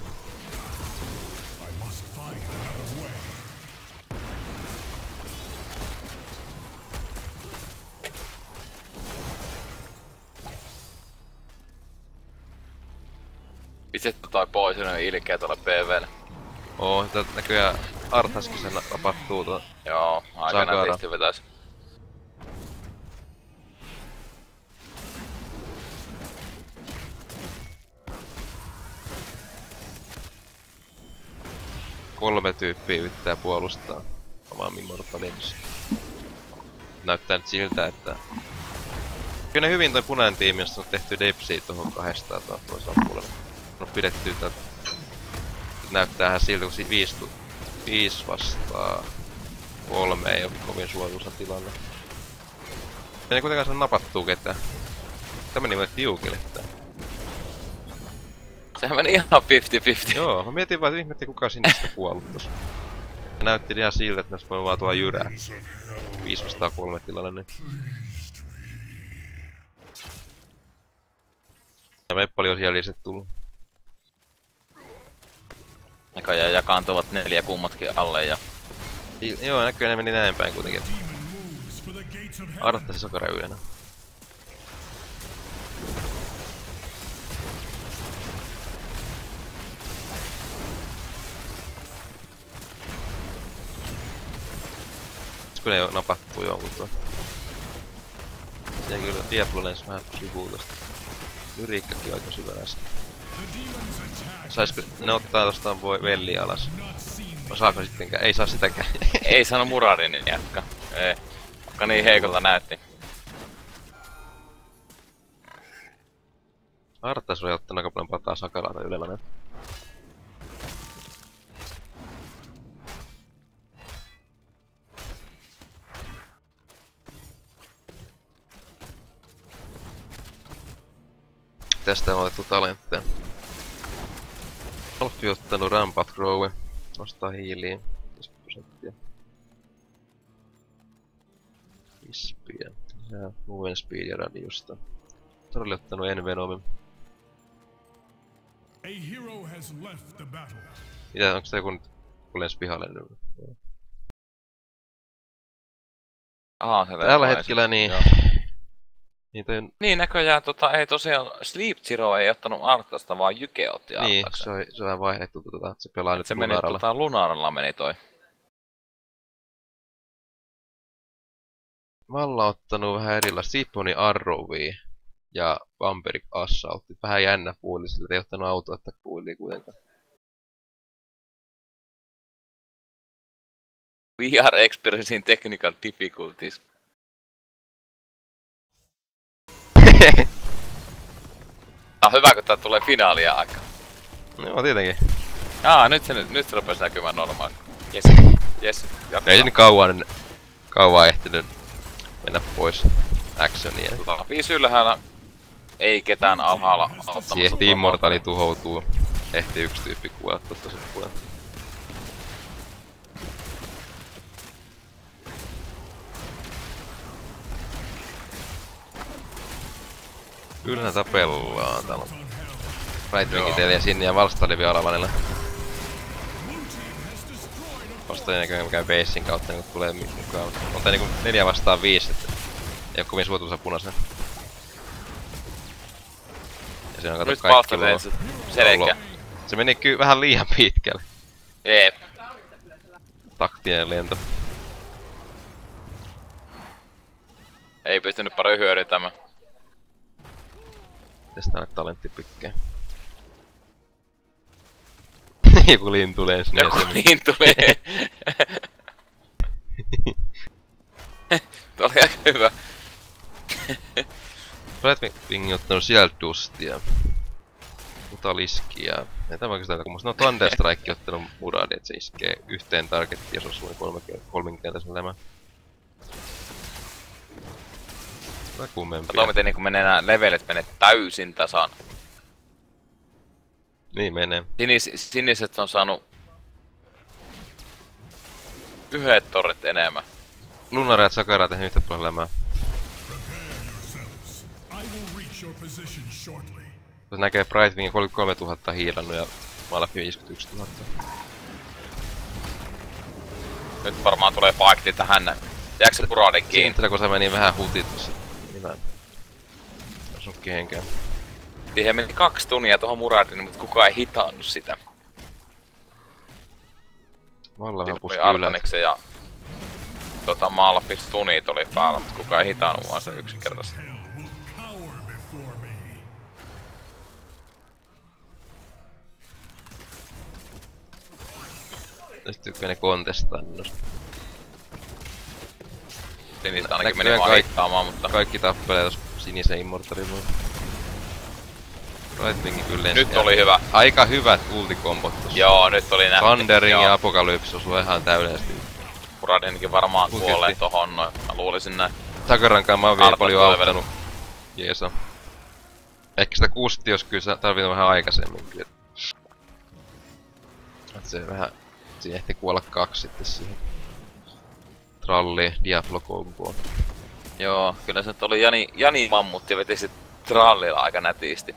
Itse toi Poison ilkeä tuolla PV:llä. Oo, näköjään Arthaskin sen tapahtuu tuon. Joo, aika nätisti vetäis. Kolme tyyppiä yrittää puolustaa omaa Immortalinsa. Näyttää nyt siltä, että... Kyllä ne hyvin toi punainen tiimi, jossa on tehty depsiä tuohon 200 toisella puolella. On pidetty tätä... Näyttäähän siltä, kun 5 vastaa 3 ei oo kovin suotuisa tilanne. Ei kuitenkaan saa napattuu ketään. Tämä meni mulle tiukille tää. Sehän meni ihan 50-50. Joo, mä mietin vaan, että ihmettiin kuka sinistä kuollut tossa. Ja näytti ihan siltä, että näistä voi vaan tuolla jyrää. 5 vastaa 3 tilanne niin. Ja Meppali on siellä lisäksi tullut. Näköjään jakaantuvat 4 kummatkin alle ja... Joo, näköjään ne meni näin päin kuitenkin. Arttasi sokarayynä. Kun ei oo napattu jonkun tuon. Ja kyllä Diablo lensi vähän sivuun tosta. Lyriikkakin aika syvä äsken. Saisko ne ottaa tostaan velli alas? No saako sittenkään? Ei saa sitäkään. Ei sano Muradinin jätkä. Ei. Vaikka niin heikolta näytti. Artas on ottanut aika paljon pataa Sakalata ylellä. Tästä on otettu talentteja. Alffi on ottanut Rampart Growe. Nostaa hiiliä 10%. Ispiä. Ja Movement Speed ja Radiusta. Trolli ottanut Envenomin. Mitä, onks tää joku nyt kun lens pihalle nyt? Tällä hetkellä niin... Niin näköjään ei tosiaan Sleep Zero ei ottanut Artasta, vaan Jyke otti Artaksen. Niin, se on vähän vaihdettu se pelaa nyt Lunaralla. Se meni Lunaralla meni toi. Valla on ottanut vähän erilaista Siponi Arrowia ja Vampiric Assault. Vähän jännä puoli, sillä ei ottanut auto-attack puolia kuitenkaan. We are experiencing technical difficulties. On hyvä, kun tää tulee finaalia aika. Joo, tietenkin. Nyt se rupes näkymään normaali. Jes. Ei se nyt kauan ehtinyt mennä pois actionia. Viisi ylhäällä ei ketään alhaalla ottamassa. Ehti Immortali tuhoutuu. Ehti yksi tyyppi kuolla tosta sen puolella. Kyllä tapellaan. Täällä on Rightwingit eli sinne ja Valstalivi alavanilla. Vasta näköjään käy basein kautta niinku tulee mukaan. On tää niinku 4 vastaan 5, että ei oo kovin suotuisa punaisena. Ja siinä on kato kaikki selkeä. Se meni kyllä vähän liian pitkälle. Jeep. Taktinen lento. Ei pystynyt pari hyödyntämään. Tästä näet talenttipikkeen. Joku lintu lensi. Joku lintu lensi. Tuo oli aika hyvä. Rightwing on ottanut sieltä Dustia. Mutaliskia. Ei tämä oikeastaan kummoista. No Thunderstrike on ottanut Muradi, et se iskee yhteen targettiin, jos on suuri kolminkertaisen lämä. kummempia. Kato miten niinku menee nää levelit menee täysin tasan. Niin menee. Siniset on saanut yhdet torrit enemmän. Lunara ja Sakara tehnyt yhtä paljon lämää. Tuossa näkee Brightwingin 33 000 hiilannut ja Malafi 51 000. Nyt varmaan tulee paikti tähän. Jääkö se Muradin kiinni? Siinä kun se meni vähän hutit tossa. Niin mä asun kehenkään. Siihen meni 2 tunnia tuohon Muradin, mutta kukaan ei hitaannut sitä. Valla vähän puski Artaniksen ja Malfis tunit oli päällä, mutta kukaan ei hitaannut vaan se yksinkertaisesti. Tästä tykkää ne kontestannosta. Sinistä ainakin meni vaan hittaamaan, mutta... Kaikki tappelee tos sinisen Immortalin voi. Brightwingin kyllä nyt oli hyvä. Aika hyvät ultikombot tossa. Joo, nyt oli nähty. Thundering ja Apocalypse osui ihan täydellisesti. Muradinkin varmaan kuolee tohon noin. Mä luulisin näin. Sakarankaan mä oon vielä paljon auttanut. Jeesa. Ehkä sitä kusti jos kyllä tarvitaan vähän aikaisemminkin. Et se vähän... Siinä ehti kuolla 2 sitten siihen. Tralli Diablo-komboon. Joo, kyllä se nyt oli Jani Mammutti veti sit Trallilla aika nätisti.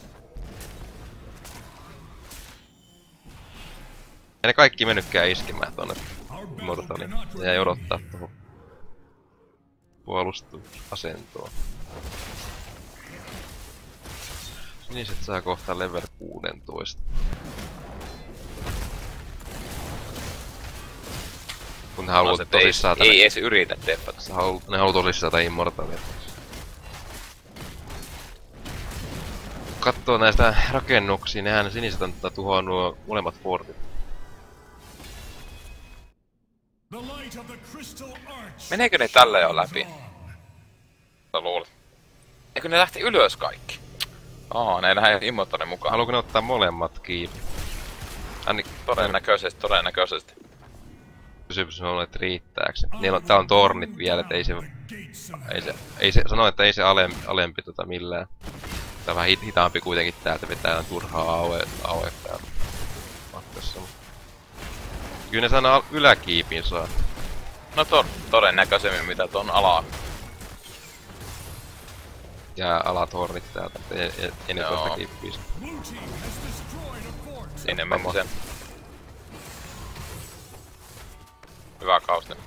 Ei ne kaikki mennytkään iskemään tonne Immortaliin. Ne jäi odottaa tohon puolustusasentoon. Siniset saa kohta level 16. Kun ne haluaa tosissaan tänne... Ei edes yritä teppata. Ne haluaa tosissaan tää Immortalia. Kattoo näistä rakennuksia, nehän siniset on tuhonnut molemmat fortit. Meneekö ne tällä jo läpi? Mä luulen. Eikö ne lähti ylös kaikki? Ne ei lähde Immortalin mukaan. Haluuko ne ottaa molemmat kiinni? Todennäköisesti. Kysymys on ollut, että riittääkö se. Tää on tornit vielä, et ei se sano, että ei se alempi millään. Tää on vähän hitaampi kuitenkin täältä, vetää turhaa aue täältä matkassa. Kyllä ne sanoo yläkiipin saa. No todennäköisemmin mitä ton alaa. Ja alatornit täältä, ei ne toista kiippiä saa. Enemmän sen. Hyvä kaus nyt.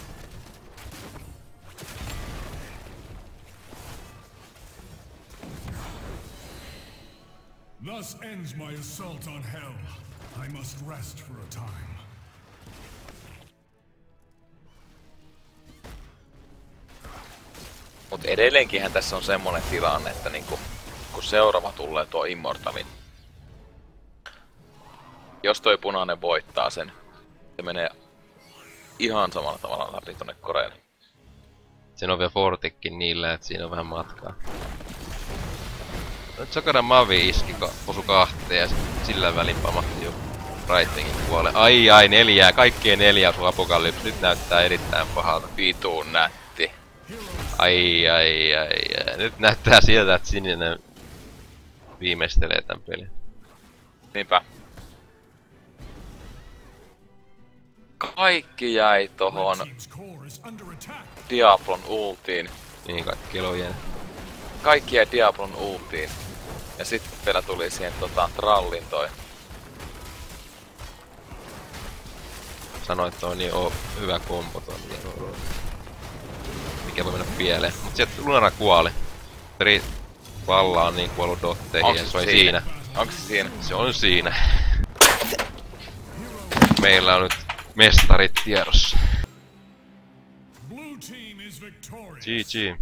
Thus ends my assault on hell. I must rest for a time. Mut edelleenkinhän tässä on semmonen tilanne, että niinku, kun seuraava tulee tuo Immortali. Jos toi punainen voittaa sen, se menee ihan samalla tavalla läpi tonne Koreelle. Siinä on vielä fortikkin niillä, et siinä on vähän matkaa. Nyt Sakaran Mavi iski, osu 2 ja sillä välin pamahti jo Brightwingin puolelle. Ai 4, kaikkien 4 osuu Apocalypse, nyt näyttää erittäin pahalta. Vitun nätti. Ai. Nyt näyttää siltä, että sininen viimeistelee tän pelin. Niinpä. Kaikki jäi tohon Diablon ultiin. Niin, kaikki elojen. Kaikki jäi Diablon ultiin. Ja sitten vielä tuli siihen Trallin toi. Sanoit, että on niin hyvä kombo ton. Mikä voi mennä pieleen. Mut sieltä Lunara kuoli. Valla on niin kuollut dotteihin ja se on siinä. Onko se siinä? Se on siinä. Meillä on nyt mestarit tiedossa. GG.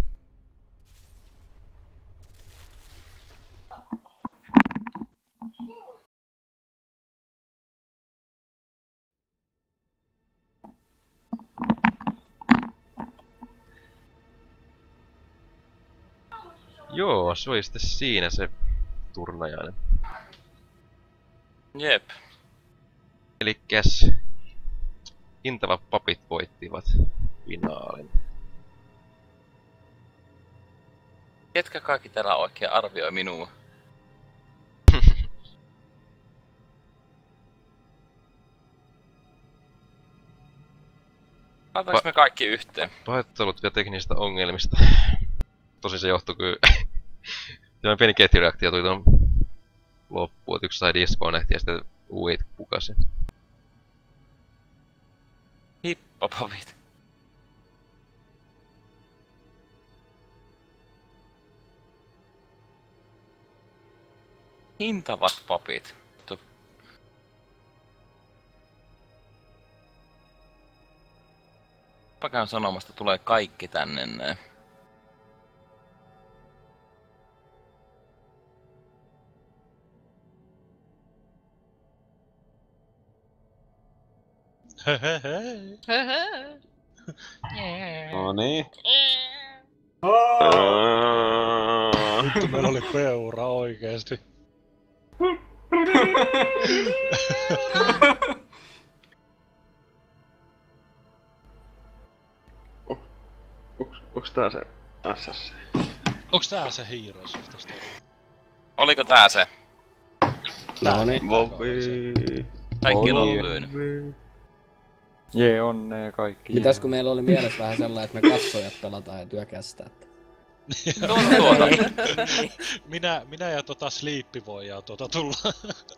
Joo, se oli sitten siinä se turnajainen. Jep. Elikkäs Intavat papit voittivat finaalin. Ketkä kaikki täällä oikein arvioi minua? Laitaanko me kaikki yhteen? Pahoittelut vielä teknisistä ongelmista. Tosin se johtui kyllä... Tämä pieni ketjureaktio tuli tuon loppuun, että yksi sai disconnectin ja sitten uit pukasi. Hippopapit. Hintavat papit. Pakan sanomasta tulee kaikki tänne näin. Noniin. Vittu, meillä oli peura oikeesti. Onks tää se SSC? Onks tää se Heroes of the Storm? Oliko tää se? Noniin. Vovi. Kaikki loppuun. Jee, onnea kaikki. Mitäs kun meillä oli mielessä vähän sellainen, että me katsojat pelataan ja työ kestää? Minä ja Sleepy voidaan tulla.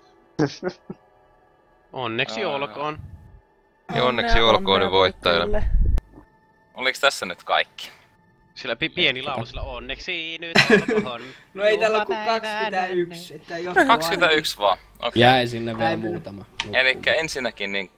Onneksi olkoon. Ja onneksi olkoon nyt voittajille. Oliks tässä nyt kaikki? Sillä pieni laulu sillä onneksi nyt olkoon. No ei täällä oo kuin 21, että jos 21 vaan. Okay. Jäi sinne vielä muutama. Elikkä ensinnäkin niin...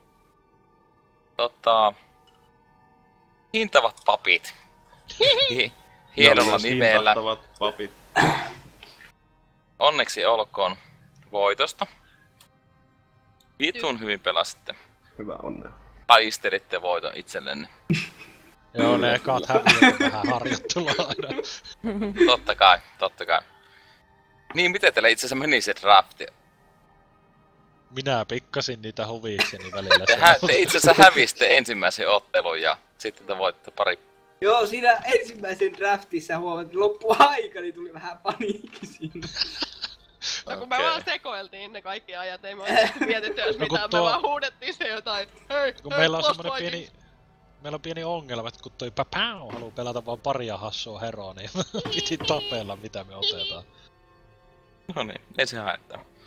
Hintavat papit. Hienolla nimellä. Papit. Onneksi olkoon voitosta. Vitun hyvin pelasitte. Hyvä onnea. Taistelitte voiton itsellenne. Joo, ne ekaat häviöt vähän harjoittelua aina. Totta kai. Niin, miten teillä itse asiassa meni se drafti? Minä pikkasin niitä huvikseni välillä. Te itse asiassa hävisitte ensimmäisen ottelun ja sitten te voitte pari. Joo, siinä ensimmäisen draftissa huomasin, että loppuaika, niin tuli vähän paniikki siinä. No kun me vaan sekoiltiin ne kaikki ajat, ei me oikeesti mietitty jos mitään, me vaan huudettiin se jotain. Hei, meillä on semmonen meillä on pieni ongelma, että kun toi Papau haluu pelata vaan paria hassua heroa, niin piti tapella mitä me otetaan. No niin, ei se haittaa.